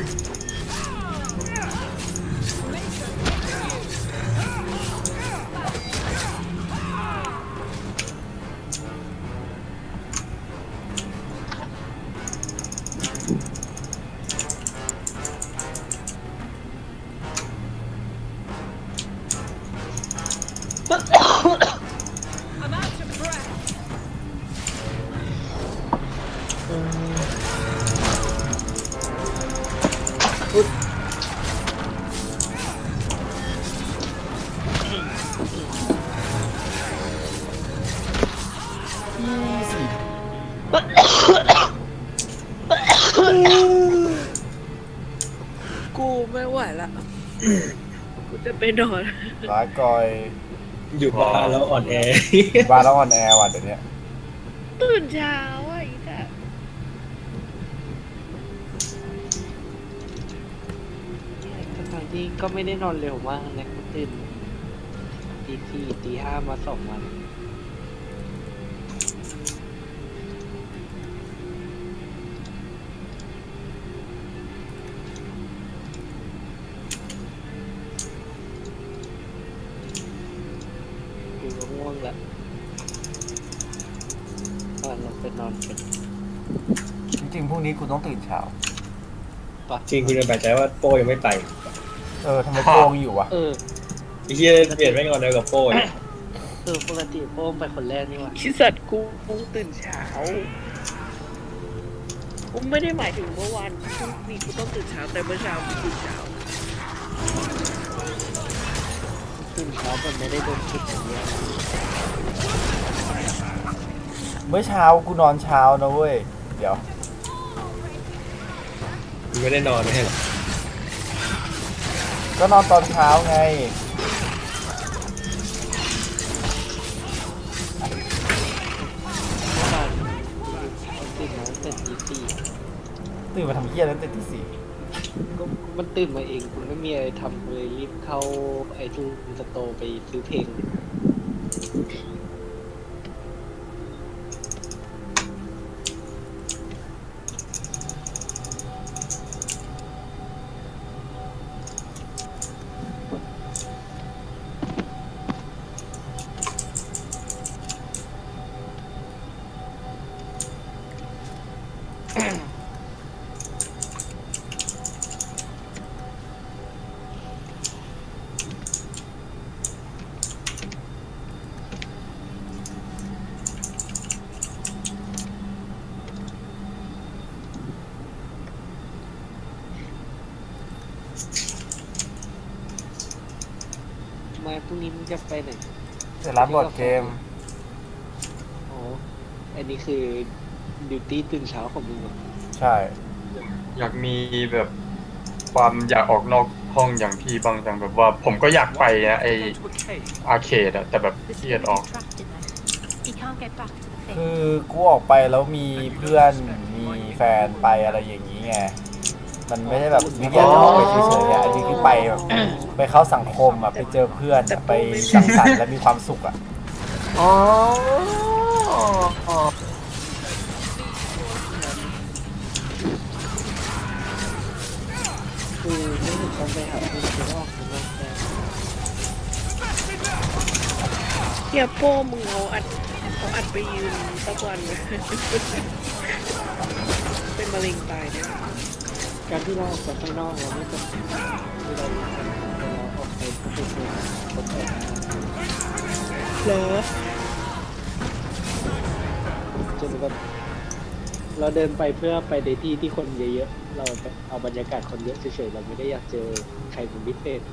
Speaker 8: กูไม่ไหวละ กูจะไปนอน
Speaker 5: ร้ายกอย
Speaker 3: อยู่บ้านแล้วอ่อนแอ
Speaker 5: บ้านแล้วอ่อนแอว่ะเดี๋ยวนี้
Speaker 8: ตื่นเช้าอ่ะอีกอะ
Speaker 1: ทั้งที่ก็ไม่ได้นอนเร็วมากนะก็ตื่นตีสี่ตีห้ามา2 วันกูก็ง่วงแล้วตอนเราไปนอนกัน
Speaker 5: จริงๆพรุ่งนี้กูต้องตื่นเช้า
Speaker 3: จริงคุณจะแปลกใจว่าโป้ยังไม่ไป
Speaker 5: ทำไมโป้งอยู่วะ
Speaker 3: ไอ้เหี้ยเปลี่ยนไม่งอนเดียวกับโป้ย
Speaker 1: ปกติโป้งไปคนแรกนี่หว่า
Speaker 8: คิดสัตว์กูตื่นเช้ากูไม่ได้หมายถึงเมื่อวานพรุ่งนี้กูต้องตื่นเช้าแต่เมื่อเช้ากูตื่นเช้า
Speaker 1: ตื่นเช้าแบบไม่ได้โดนคิดอย่างเงี้ย
Speaker 5: เมื่อเช้ากูนอนเช้านะเว้ยเดี๋ยว
Speaker 3: มึงไม่ได้นอนไม่ใช่หรอ
Speaker 5: ก็นอนตอนเช้าไง
Speaker 1: ตื่นมาตั้งแต่ตีสี่
Speaker 5: ตื่นมาทำเหี้ยตั้งแต่ตีสี่
Speaker 1: ก็มันตื่นมาเองคุณไม่มีอะไรทำเลยรีบเข้าไอทูนสโตร์ไปซื้อเพลงมาพรุ่งนี้มึงจะไปไหน
Speaker 5: จะรับบอร์ดเกม
Speaker 1: โอ้อันนี้คือดิวตี้ตื่นเช้าของมึงเหรอ
Speaker 5: ใช่
Speaker 2: อยากมีแบบความอยากออกนอกห้องอย่างพี่บางอย่างแบบว่าผมก็อยากไปนะไออาร์เคดอะแต่แบบเครียดออก
Speaker 5: คือกูออกไปแล้วมีเพื่อนมีแฟนไปอะไรอย่างนี้ไงมันไม่ได้แบบวิกเอนด์ออกไปเฉยๆอันนี้คือไปแบบไปเข้าสังคมอ่ะไปเจอเพื่อนไปสังสรรค์และมีความสุขอ่ะ
Speaker 1: คือไม่ถึงต้องไปหาเพื่อนคือออกข้างนอกได้
Speaker 8: เฮียโป้มึงเอาอัดไปยืนสักวันเลย เป็นมะเร็งตายเนี่ย
Speaker 1: การที่เราออกจากข้างนอกเราไม่จำเป็นที่เราออกไปพูดคุยคนอื่น
Speaker 8: เหรอ
Speaker 1: จนแบบเราเดินไปเพื่อไปในที่ที่คนเยอะๆเราเอาบรรยากาศคนเยอะเฉยๆเราไม่ได้อยากเจอใครเป็นพิเศษ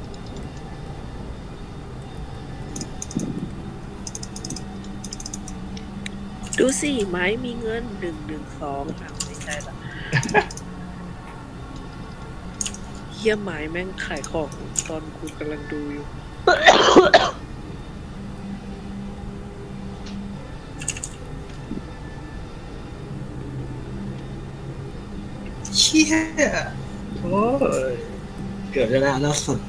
Speaker 8: ดูสิไม้มีเงิน112ไม่ใช่ละเฮียไม้แม่งขายของตอนกูกำลังดูอยู่
Speaker 3: เชี่ยโอ้ยเกือบจะได้แล้วสุด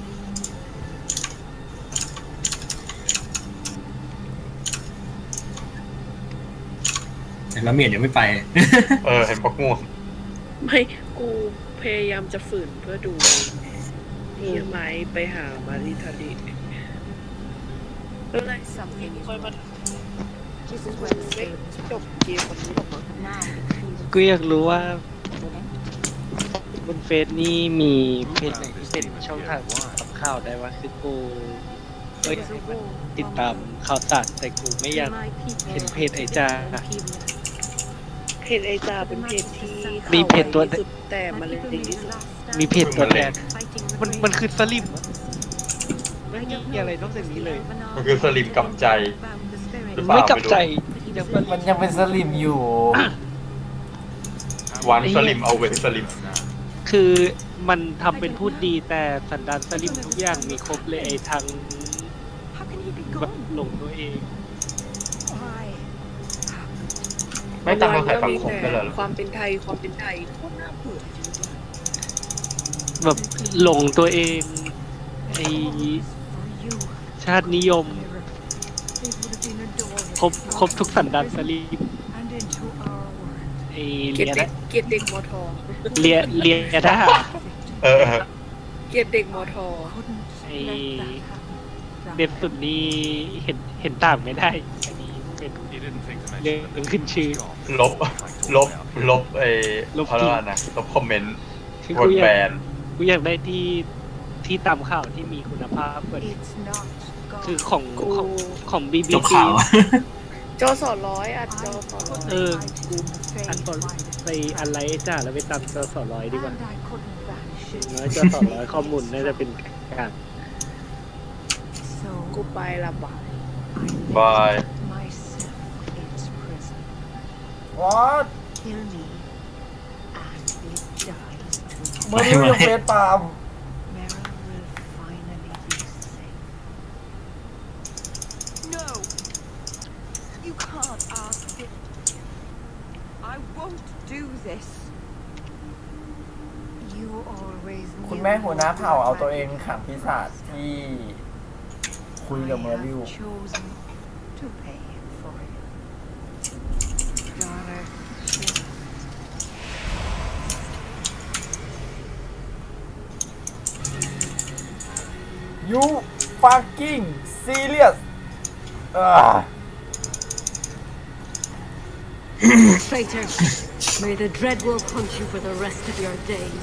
Speaker 3: แต่ละเมียนยังไม่ไป
Speaker 2: เห็นปักง่วง
Speaker 8: ไม่กูพยายามจะฝืนเพื่อดูนี่ไหมไปหามาริทาริแล้วอะไรค่อยมาไม่จบเกมวันนี้หรอกมั้ง
Speaker 1: กูอยากรู้ว่าบนเฟซนี่มีเพจไหนที่เป็นช่องทางทำข่าวได้ว่าคือกูก็อยากให้มันติดตามข่าวสารแต่กูไม่อยากเห็นเพจไอจา
Speaker 8: เพจไอจาเป็นเพจที่
Speaker 1: มีเพจตัว
Speaker 8: สุดแต่มันเลยดีที่สุด
Speaker 1: มีเพจตัวแทนมันคือสลิมไม่มีอะไรนอกจากนี้เลย
Speaker 2: มันคือสลิมกับใจ
Speaker 1: ไม่กับใจ
Speaker 5: มันยังเป็นสลิมอยู่
Speaker 2: วันสลิมเอาเวสลิม
Speaker 1: คือมันทำเป็นพูดดีแต่สันดานสลิมทุกอย่างมีครบเลยไอ้ทั้งแบบหลงตัวเอง
Speaker 2: ไม่ตามกระแสสังคมกันเลย
Speaker 8: ความเป็นไทยโคตรน่าเบื่อ
Speaker 1: แบบหลงตัวเองไอ้ชาตินิยมครบทุกสันดานสลิมไอ้เลียนะ
Speaker 8: เกียรติเด็กมอทอ
Speaker 1: เลียได้
Speaker 8: เกียรติเด็กมอทอ
Speaker 1: ไอ้เด็ดสุดนี้เห็นต่างไม่ได้อันนี้เป็นเรื่องขึ้นชื่อ
Speaker 2: ลบไอ้เขาเรียกว่านะลบคอมเมนต์กดแบน
Speaker 1: กูอยากได้ที่ตามข่าวที่มีคุณภาพกว่านี้คือของ BBC
Speaker 8: จอ200อัดจอ200
Speaker 1: กูอันตอนไปอะไรจ้าแล้วไปตามจอ200ดีกว่าน้อยจอ200ข้อมูลน่าจะเป็นกลาง
Speaker 8: กูไปละ
Speaker 2: บาย
Speaker 5: What มันไม่ยังเฟซปามคุณแม่หัวหน้าเผ่าเอาตัวเองขังปีศาจที่คุยกับเมอริวYou fucking serious?
Speaker 14: Traitor, may the Dreadwolf hunt you for the rest of your days.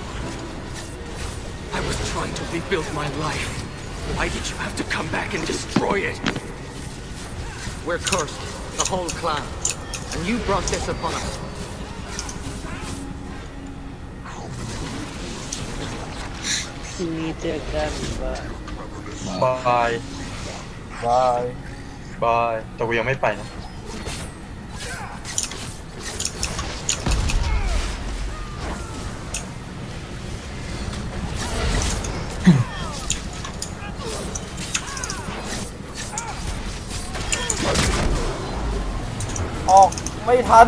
Speaker 11: I was trying to rebuild my life. Why did you have to come back and destroy it?
Speaker 15: We're cursed, the whole clan, and you brought this upon us.
Speaker 2: Bye แต่กูยังไม่ไปนะ
Speaker 5: ออกไม่ทัน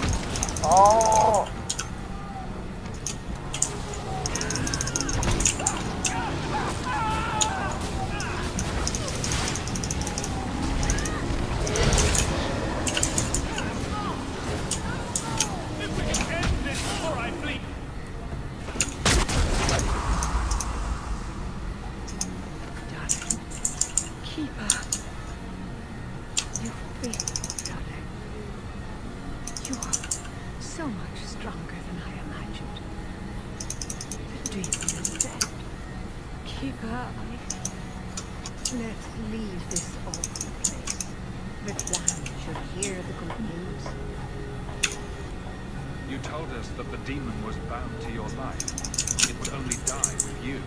Speaker 9: You told us that the demon was bound to your life. It would only die with you.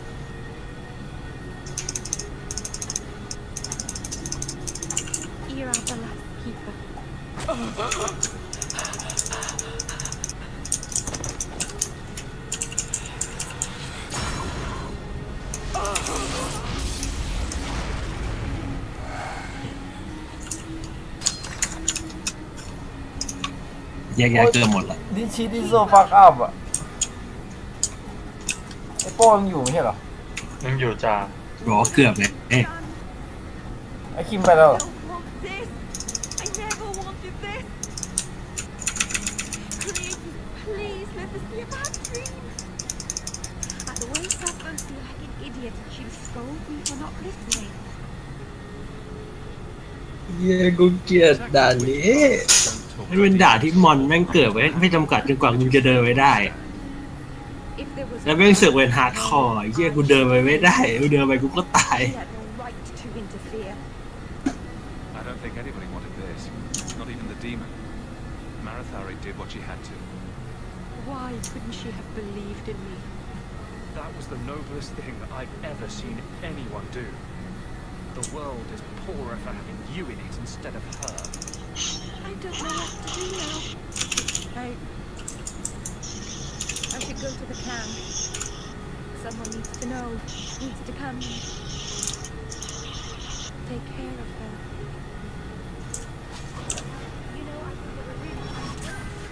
Speaker 10: You are the last keeper.
Speaker 3: แยกเกินหมดละ
Speaker 5: ดิชิดิโซฟักอัพอ่ะไอโป้ยังอยู่ไม่ใช่เหรอ
Speaker 2: ยังอยู่จ้า
Speaker 3: บอกเกือบเลย
Speaker 5: ไอคิมไปแล้ว
Speaker 10: idiot and she'll scold me for not listening.
Speaker 3: เย้กูเกลียดด่านนี้มันเป็นด่านที่มอนแม่งเกิดไว้ไม่จำกัดจนกว่ามึงจะเดินไปได้แล้วแม่งเสือกเป็นฮาร์ดคอร์เย้กูเดินไปไม่ได้กูเดินไปกูก็ตาย
Speaker 9: I don't think anybody wanted this. Not even the demon. Marathari did what she had to.
Speaker 10: Why couldn't she have believed in me?
Speaker 7: That was the noblest thing I've ever seen anyone do. The world is poorer for having you in it instead of her.
Speaker 10: I don't know what to do now. I should go to the camp. Someone needs to know. Needs to come. Take care of her. You know, I think it would really help.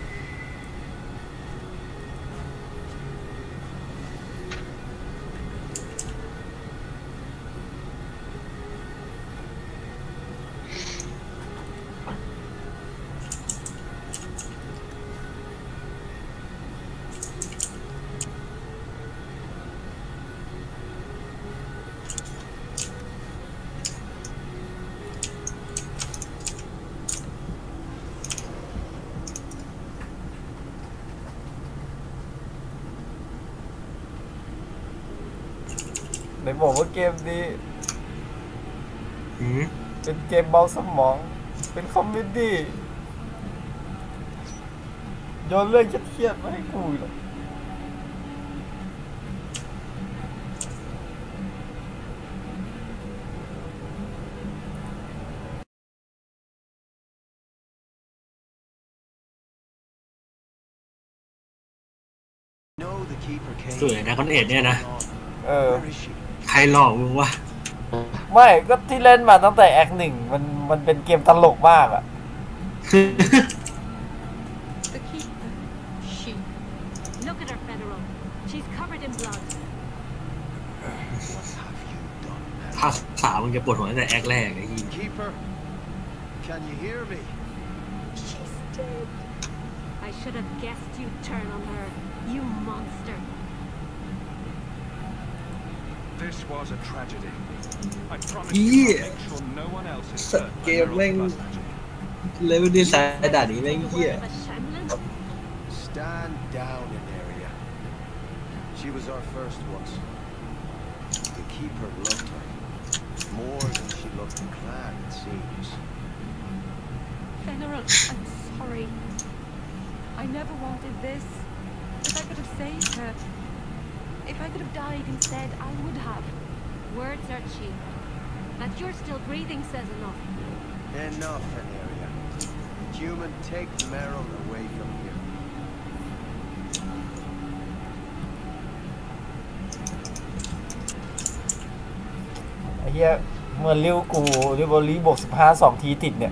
Speaker 5: ไหนบอกว่าเกมนี้เป็นเกมเบาสมองเป็นคอมเมดี้โยนเรื่องเครียดๆมาให้กูหรอก
Speaker 3: สวยนะคอนเอ็ดเนี่ยนะใครหลอกมึงวะ
Speaker 5: ไม่ก็ที่เล่นมาตั้งแต่แอคหนึ่งมันเป็นเกมตลกมากอ่ะ
Speaker 14: The keeper. She. Look at her, Federal. She's covered in blood.
Speaker 3: ภาคสามมึงจะปวดหัวตั้งแต่แอคแรกไอ้ที่
Speaker 12: Keeper, can you hear me?
Speaker 14: She's dead. I should have guessed you'd turn on her. You monster.
Speaker 9: This was a tragedy. I promise you I'll make sure no one else is hurt by Meryl's blood magic.
Speaker 3: เลยไม่ได้ใช้ด่านนี้แม่งเหี้ย
Speaker 12: Stand down in area. She was our first once. The keeper loved her. More than she loved the clan, it seems.
Speaker 10: Fenrir, I'm sorry. I never wanted this. If I could have saved her, if I could have died instead, I would have.
Speaker 14: Words are cheap. That you're still breathing says enough.
Speaker 12: Enough, Aneria. Human, take Meryl away from here.
Speaker 5: ไอ้เหี้ยเมื่อริ้วกูริบอรี่บวก15 2 ทีติดเนี่ย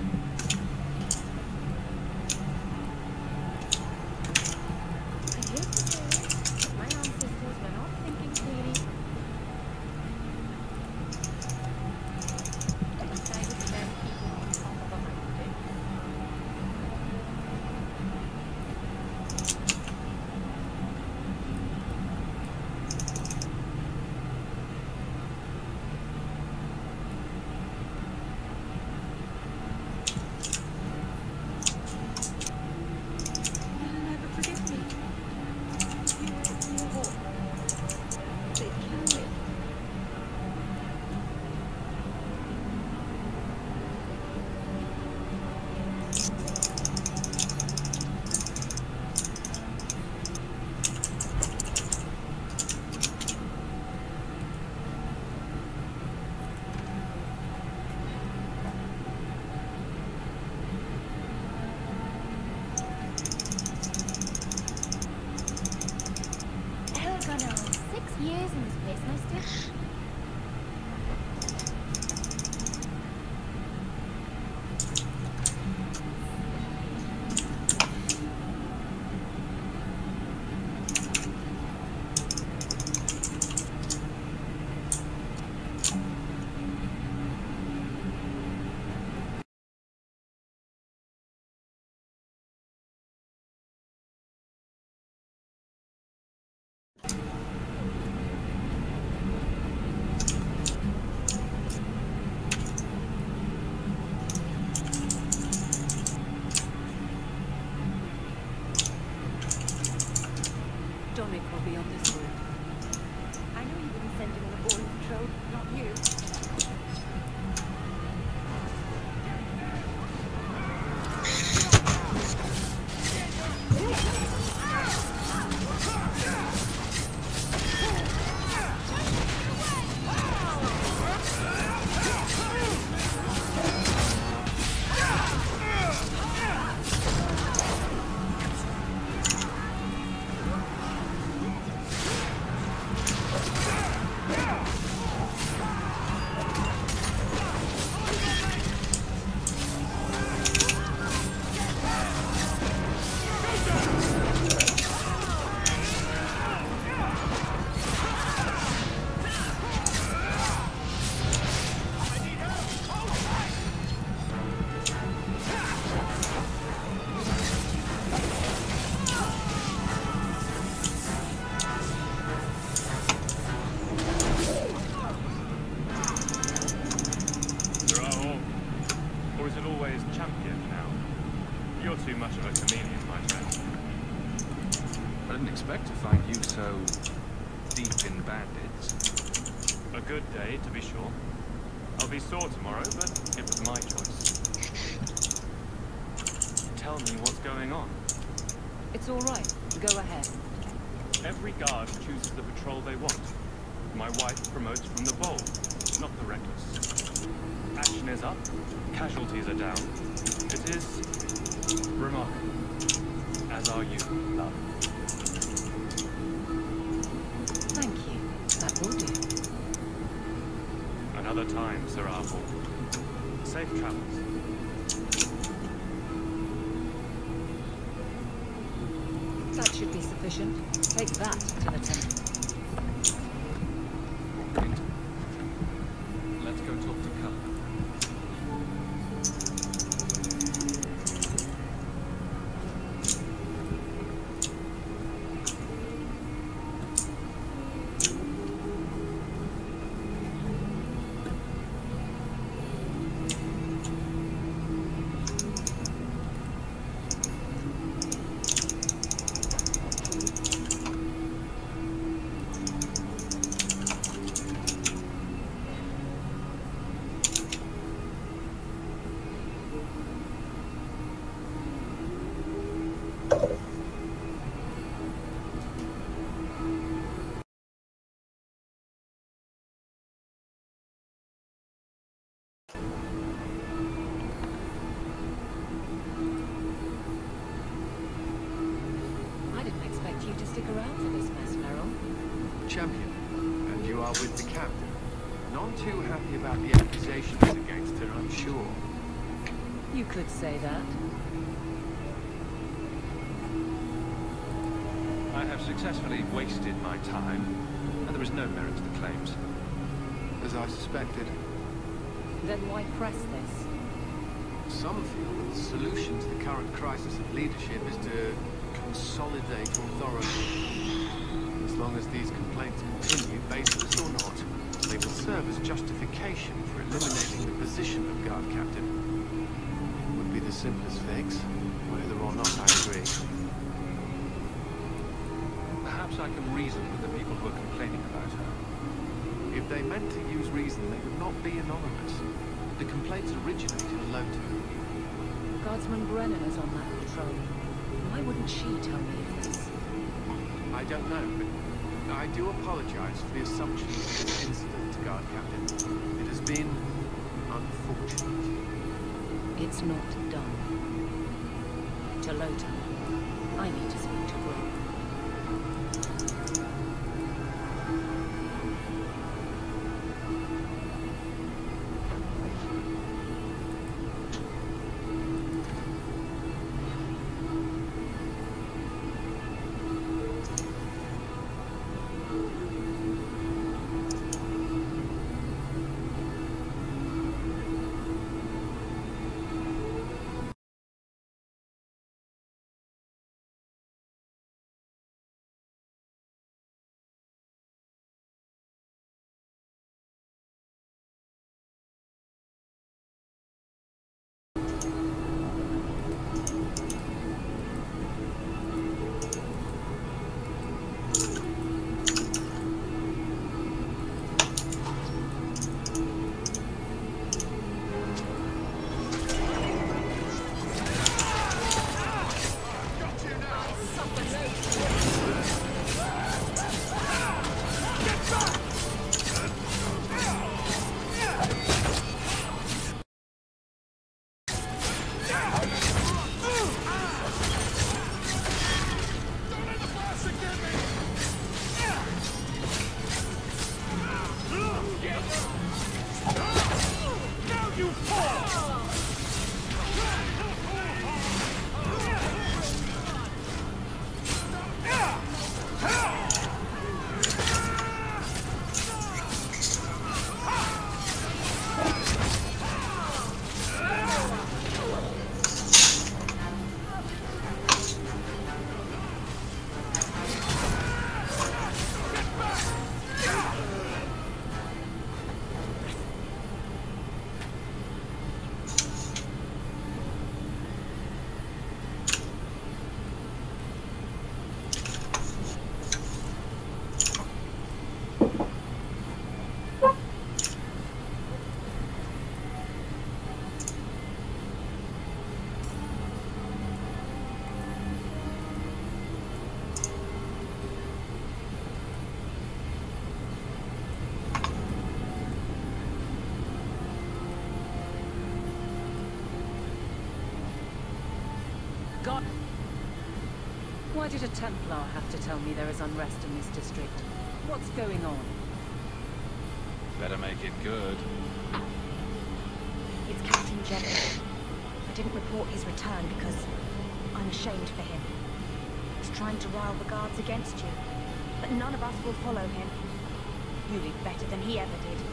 Speaker 4: years in this place, Mister.
Speaker 13: It's all right. Go ahead.
Speaker 9: Every guard chooses the patrol they want. My wife promotes from the bold, not the reckless. Action is up, casualties are down. It is remarkable. As are you, love.
Speaker 13: Thank you. That will do.
Speaker 9: Another time, Sir Arthur. Safe travels.
Speaker 13: That should be sufficient. Take that to the temple.
Speaker 9: Let's go talk to Cull.
Speaker 11: Champion, and you are with the captain. None too happy about the accusations against her, I'm sure.
Speaker 13: You could say that.
Speaker 9: I have successfully wasted my time, and there is no merit to the claims.
Speaker 11: As I suspected.
Speaker 13: Then why press this?
Speaker 11: Some feel that the solution to the current crisis of leadership is to consolidate authority. As long as these complaints continue, baseless or not, they will serve as justification for eliminating the position of guard captain. Would be the simplest fix, whether or not I agree.
Speaker 9: Perhaps I can reason with the people who are complaining about her.
Speaker 11: If they meant to use reason, they would not be anonymous. The complaints originate in Lota.
Speaker 13: Guardsman Brennan is on that patrol. Why wouldn't she tell me of this?
Speaker 11: I don't know, but I do apologize for the assumption of this incident, Guard Captain. It has been unfortunate.
Speaker 13: It's not done. To Lota, I need to speak to Gwen. God. Why did a Templar have to tell me there is unrest in this district? What's going on?
Speaker 9: Better make it good.
Speaker 6: It's Captain Jeddah. I didn't report his return because I'm ashamed for him. He's trying to rile the guards against you, but none of us will follow him. You did better than he ever did.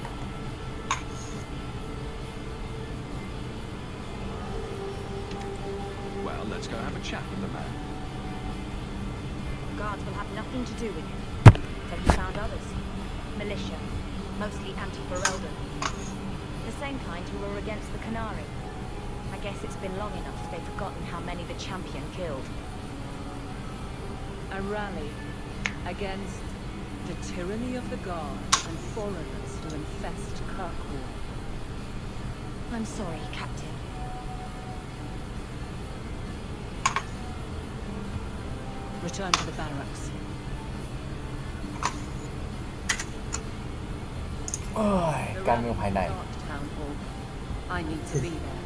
Speaker 9: Well, let's go have a chat with the man.
Speaker 6: Guards will have nothing to do with him. Said he found others. Militia, mostly anti-Ferelden. The same kind who were against the Qunari. I guess it's been long enough they've forgotten how many the champion killed.
Speaker 13: A rally against the tyranny of the guard and foreigners who infest Kirkwall.
Speaker 6: I'm sorry, Captain.
Speaker 13: Return to the barracks.
Speaker 5: โอ้ยการเมืองภายใน
Speaker 13: Town hall. I need to be there.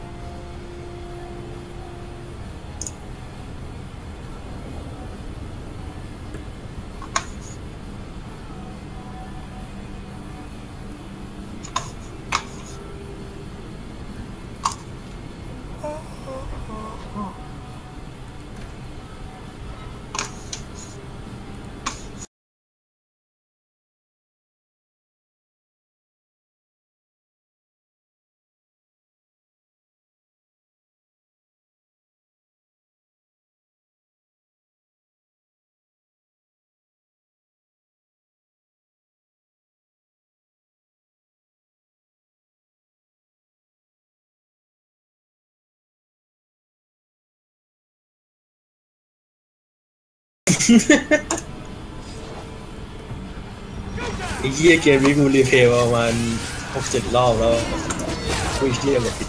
Speaker 3: ไอ้เหี้ยเกมนี้กูรีเพลย์ประมาณ 6-7 รอบแล้วกูเหี้ยแบบผิด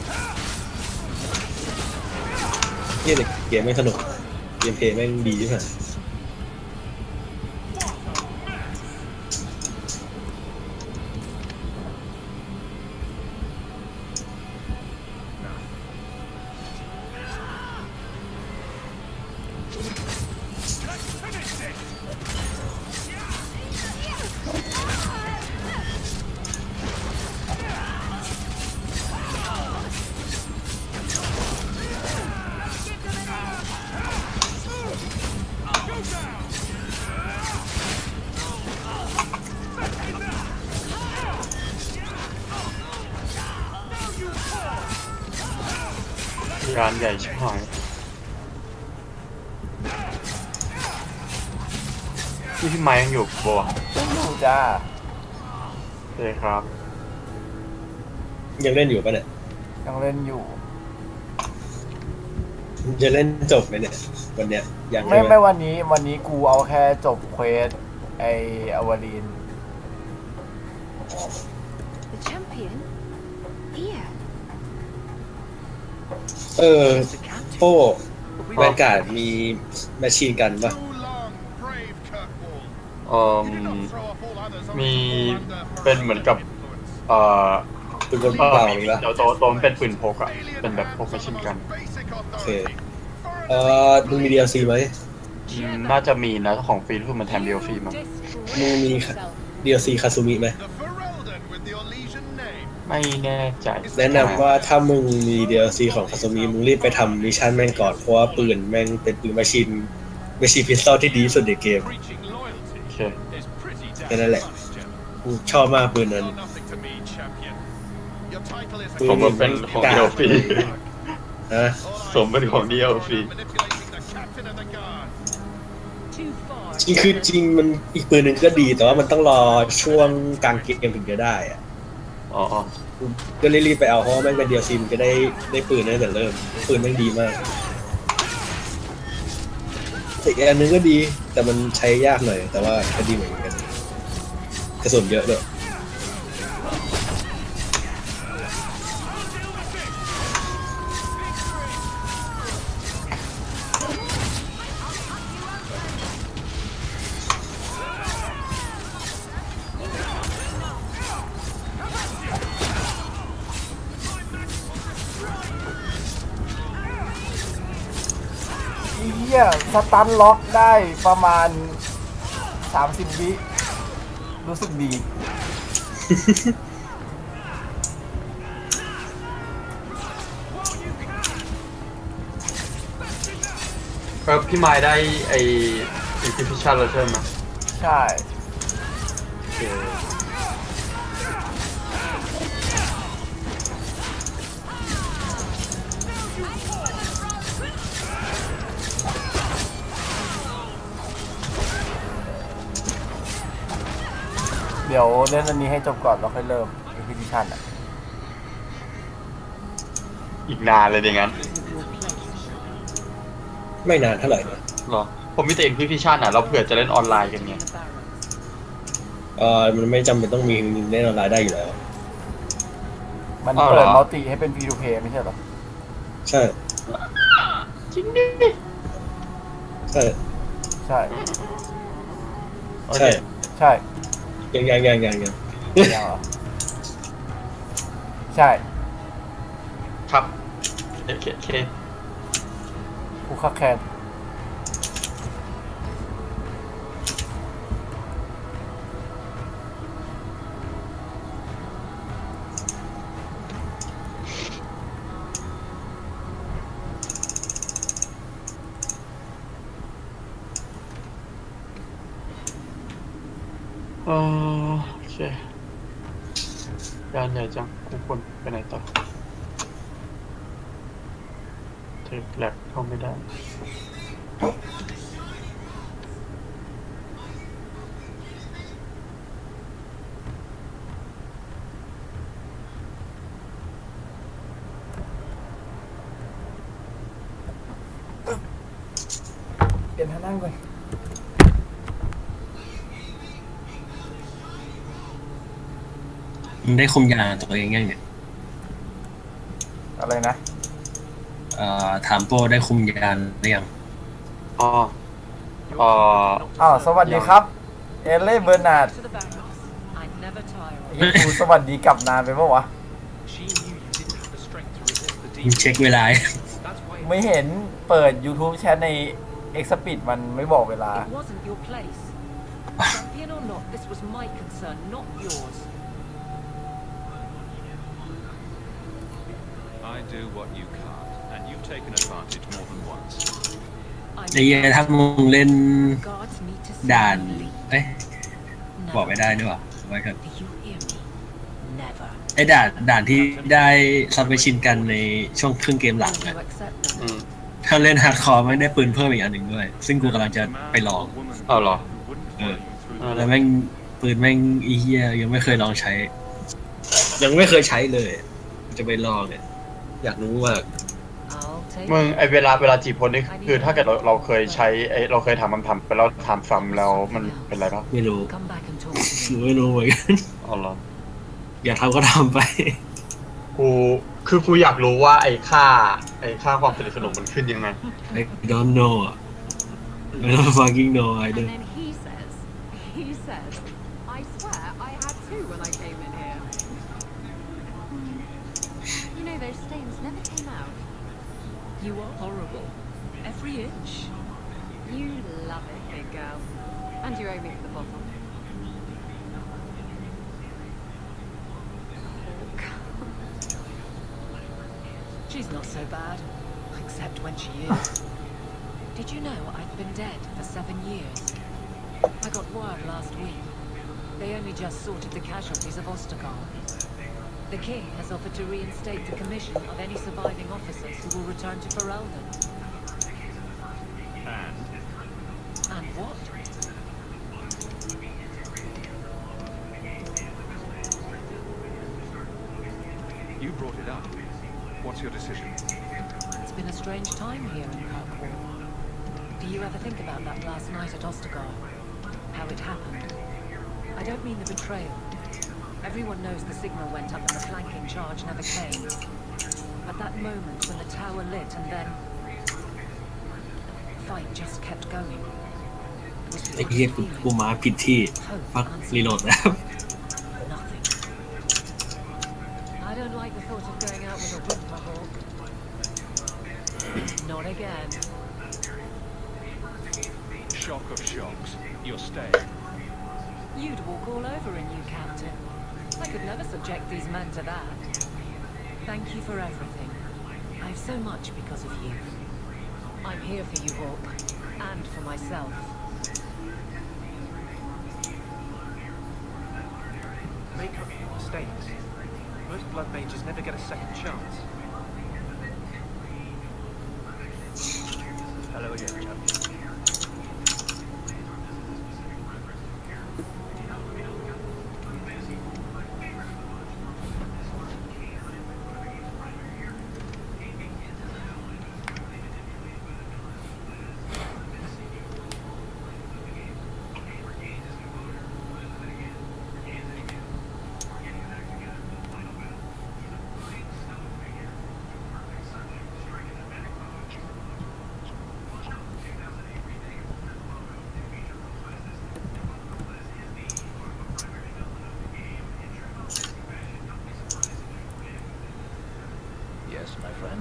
Speaker 3: เหี้ยแต่เกมไม่สนุกเกมเพลย์แม่งดีใช่ไหม
Speaker 2: ร้านใหญ่ชิบหายพี่ไม้ยังอยู่บัว
Speaker 5: ยังอยู่จ้า
Speaker 2: เลยครับ
Speaker 3: ยังเล่นอยู่ปะเนี่ย
Speaker 5: ยังเล่นอยู่
Speaker 3: จะเล่นจบไหมเนี่ยวันเนี้ยยัง
Speaker 5: ไม่วันนี้กูเอาแค่จบเควสไออวารีน
Speaker 6: The champion? Here.
Speaker 3: โป้แวนการ์ดมีแมชชีนกันปะ
Speaker 2: มีเป็นเหมือนกับ
Speaker 3: ปืนกลเปล่าหรือเปล่า
Speaker 2: เดี๋ยวตัวมันเป็นปืนพกอะเป็นแบบพกไม่ชินกัน
Speaker 3: โอเคมึงมี DLC ไหม
Speaker 2: น่าจะมีนะของฟรีคือมันแถม DLC มั้ง
Speaker 3: มึงมี DLC คาซูมิไหม
Speaker 2: ไม่แน่ใจ
Speaker 3: แนะนำว่าถ้ามึงมี DLC ของคาโซมิมึงรีบไปทำมิชชั่นแม่งก่อนเพราะว่าปืนแม่งเป็นปืนมาชินพิสตอลที่ดีที่สุดในเกมแค่นั้นแหละกูชอบมากปืนนั้น
Speaker 2: ผมว่าเป็นของเดียวฟรีสมเป็นของเดียวฟรี
Speaker 3: จริงมันอีกปืนหนึ่งก็ดีแต่ว่ามันต้องรอช่วงกลางเกมถึงจะได้อะก็รีบไปเอาเพราะแม่งเป็น DLC มันจะได้ปืนตั้งแต่เริ่มปืนแม่งดีมากอีกอันนึงก็ดีแต่มันใช้ยากหน่อยแต่ว่าก็ดีเหมือนกันกระสุนเยอะด้วย
Speaker 5: สตันล็อกได้ประมาณ30 วิรู้สึกดี
Speaker 2: ครับพี่ไม้ได้ไอ้Artificial แล้วใช่ไหม
Speaker 5: ใช่เดี๋ยวเล่นอันนี้ให้จบก่อนแล้วค่อยเริ่ม Inquisition อ่ะ
Speaker 2: อีกนานเลยอย่างนั้น
Speaker 3: ไม่นานเท่าไหร่นะ
Speaker 2: หรอผมมีแต่ Inquisition อ่ะเราเผื่อจะเล่นออนไลน์กันไง
Speaker 3: มันไม่จำเป็นต้องมีเล่นออนไลน์ได้อยู่แล้ว
Speaker 5: มันเปิดมัลติให้เป็น P2P ไม่ใช่หรอ
Speaker 3: ใช่
Speaker 2: จริงดิ
Speaker 3: ใช่
Speaker 5: ใช่
Speaker 3: ใช่
Speaker 5: ใช่
Speaker 3: ยัง
Speaker 5: ใช่
Speaker 2: ครับโอเค
Speaker 5: กูคักแคน
Speaker 2: โอเคการใหญ่จังกูควรไปไหนต่อเทคแลกเข้าไม่ได้
Speaker 5: เปลี่ยนท่านั่งก่อน
Speaker 3: ได้คุมยาตัวเองยังเนี่ย
Speaker 5: อะไรนะ
Speaker 3: ถามโปรได้คุมยาหรือยัง
Speaker 5: สวัสดีครับเอเล่เบอร์นาร์ดกูสวัสดีกลับนานไปปะวะ
Speaker 3: เช็คเวลา
Speaker 5: ไม่เห็นเปิด YouTube แชทใน Xpeed มันไม่บอกเวลา
Speaker 3: ไอ้เหี้ยถ้ามึงเล่นด่านบอกไม่ได้ด้วยว่ะไว้ครับไอ้ด่านที่ได้ซับไปชินกันในช่วงครึ่งเกมหลังนะถ้าเล่นฮาร์ดคอร์ไม่ได้ปืนเพิ่มอีกอันหนึ่งด้วยซึ่งกูกำลังจะไปลอง
Speaker 2: เหรอ
Speaker 3: แล้วแม่งปืนแม่งอีเหี้ยยังไม่เคยลองใช้ยังไม่เคยใช้เลยจะไปลองเนี่ยอยากรู้ว่า
Speaker 2: มึงไอเวลาจีบคนนี่คือถ้าเกิดเราเคยใช้เราเคยถามคำถามไปแล้วถามซ้ำแล้วมันเป็นไรบ้าง
Speaker 3: ไม่รู้เหมือนกัน
Speaker 2: เหรอ
Speaker 3: อยากทำก็ทำไป
Speaker 2: กูอยากรู้ว่าไอ้ค่าความสนิทสนมมันขึ้นยังไง
Speaker 3: I don't know I don't fucking know I don't
Speaker 13: You are horrible. Every inch.
Speaker 10: You love it, big girl. And you owe me for the bottle.
Speaker 13: She's not so bad, except when she is. Did you know I've been dead for 7 years? I got word last week. They only just sorted the casualties of Ostagar. The king has offered to reinstate the commission of any surviving officers who will return to Ferelden. And what?
Speaker 9: You brought it up. What's your decision?
Speaker 13: It's been a strange time here in Kirkwall. Do you ever think about that last night at Ostagar? How it happened? I don't mean the betrayal. Everyone knows the signal went up and the flanking charge never came. But that moment when the tower lit and then... the fight just kept going.
Speaker 3: ไอ้เหี้ยกูมาผิดที่ฟักรีโหลดแล้ว
Speaker 13: I don't like the thought of going out with a whimperhawk. Not again.
Speaker 9: Shock of shocks. You're staying.
Speaker 13: You'd walk all over a new captain. I could never subject these men to that. Thank you for everything. I've so much because of you. I'm here for you, Hawk. And for myself.
Speaker 7: Make up for your mistakes. Most blood mages never get a second chance. Hello again, champion. My friend.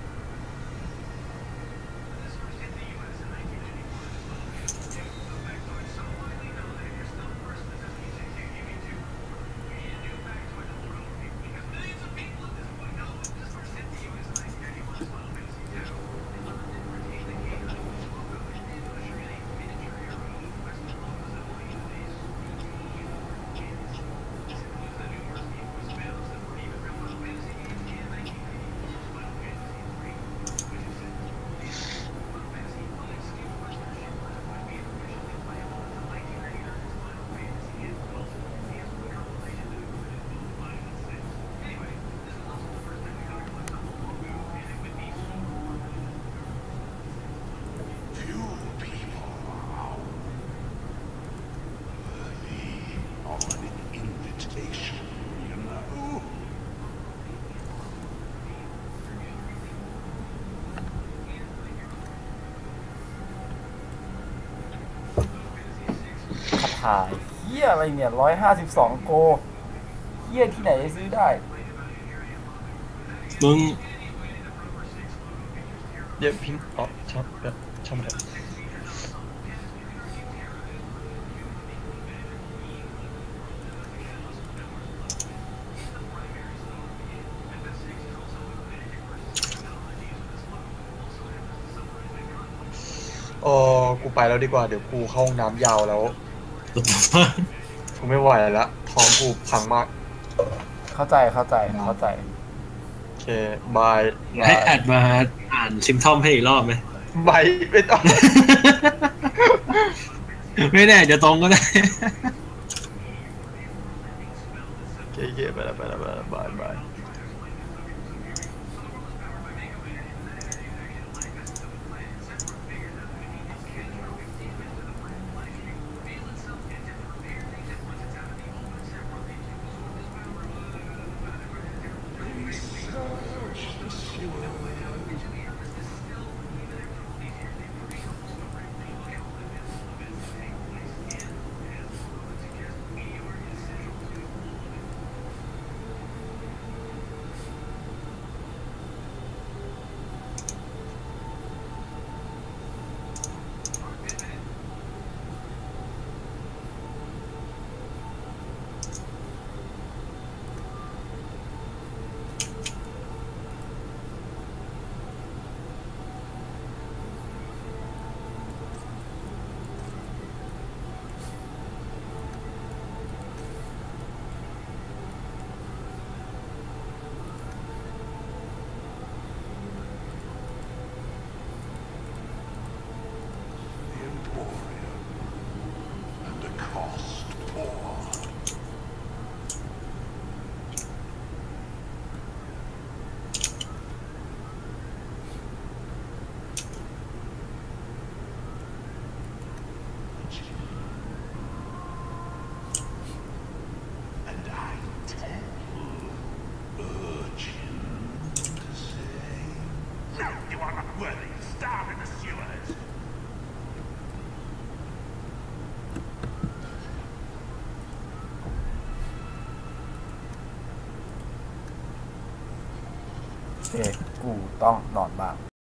Speaker 5: ขายเหี้ยอะไรเนี่ย152โกเหี้ยที่ไหนจะซื้อได้
Speaker 3: มึง
Speaker 2: เดี๋ยวพิมพ์ชอบแบบชอบแบบกูไปแล้วดีกว่าเดี๋ยวกูเข้าห้องน้ำยาวแล้วกูไม่ไหวแล้วท้องกูพังมาก
Speaker 5: เข้าใจโอเค
Speaker 2: บาย
Speaker 3: ให้แอดมาอ่านซิมทอมให้อีกรอบไหม
Speaker 2: บายไม่ต้อง
Speaker 3: ไม่แน่จะตรงก็ได้
Speaker 2: โอเคไปแล้วบาย
Speaker 5: โอเคกูต้องนอนบ้าง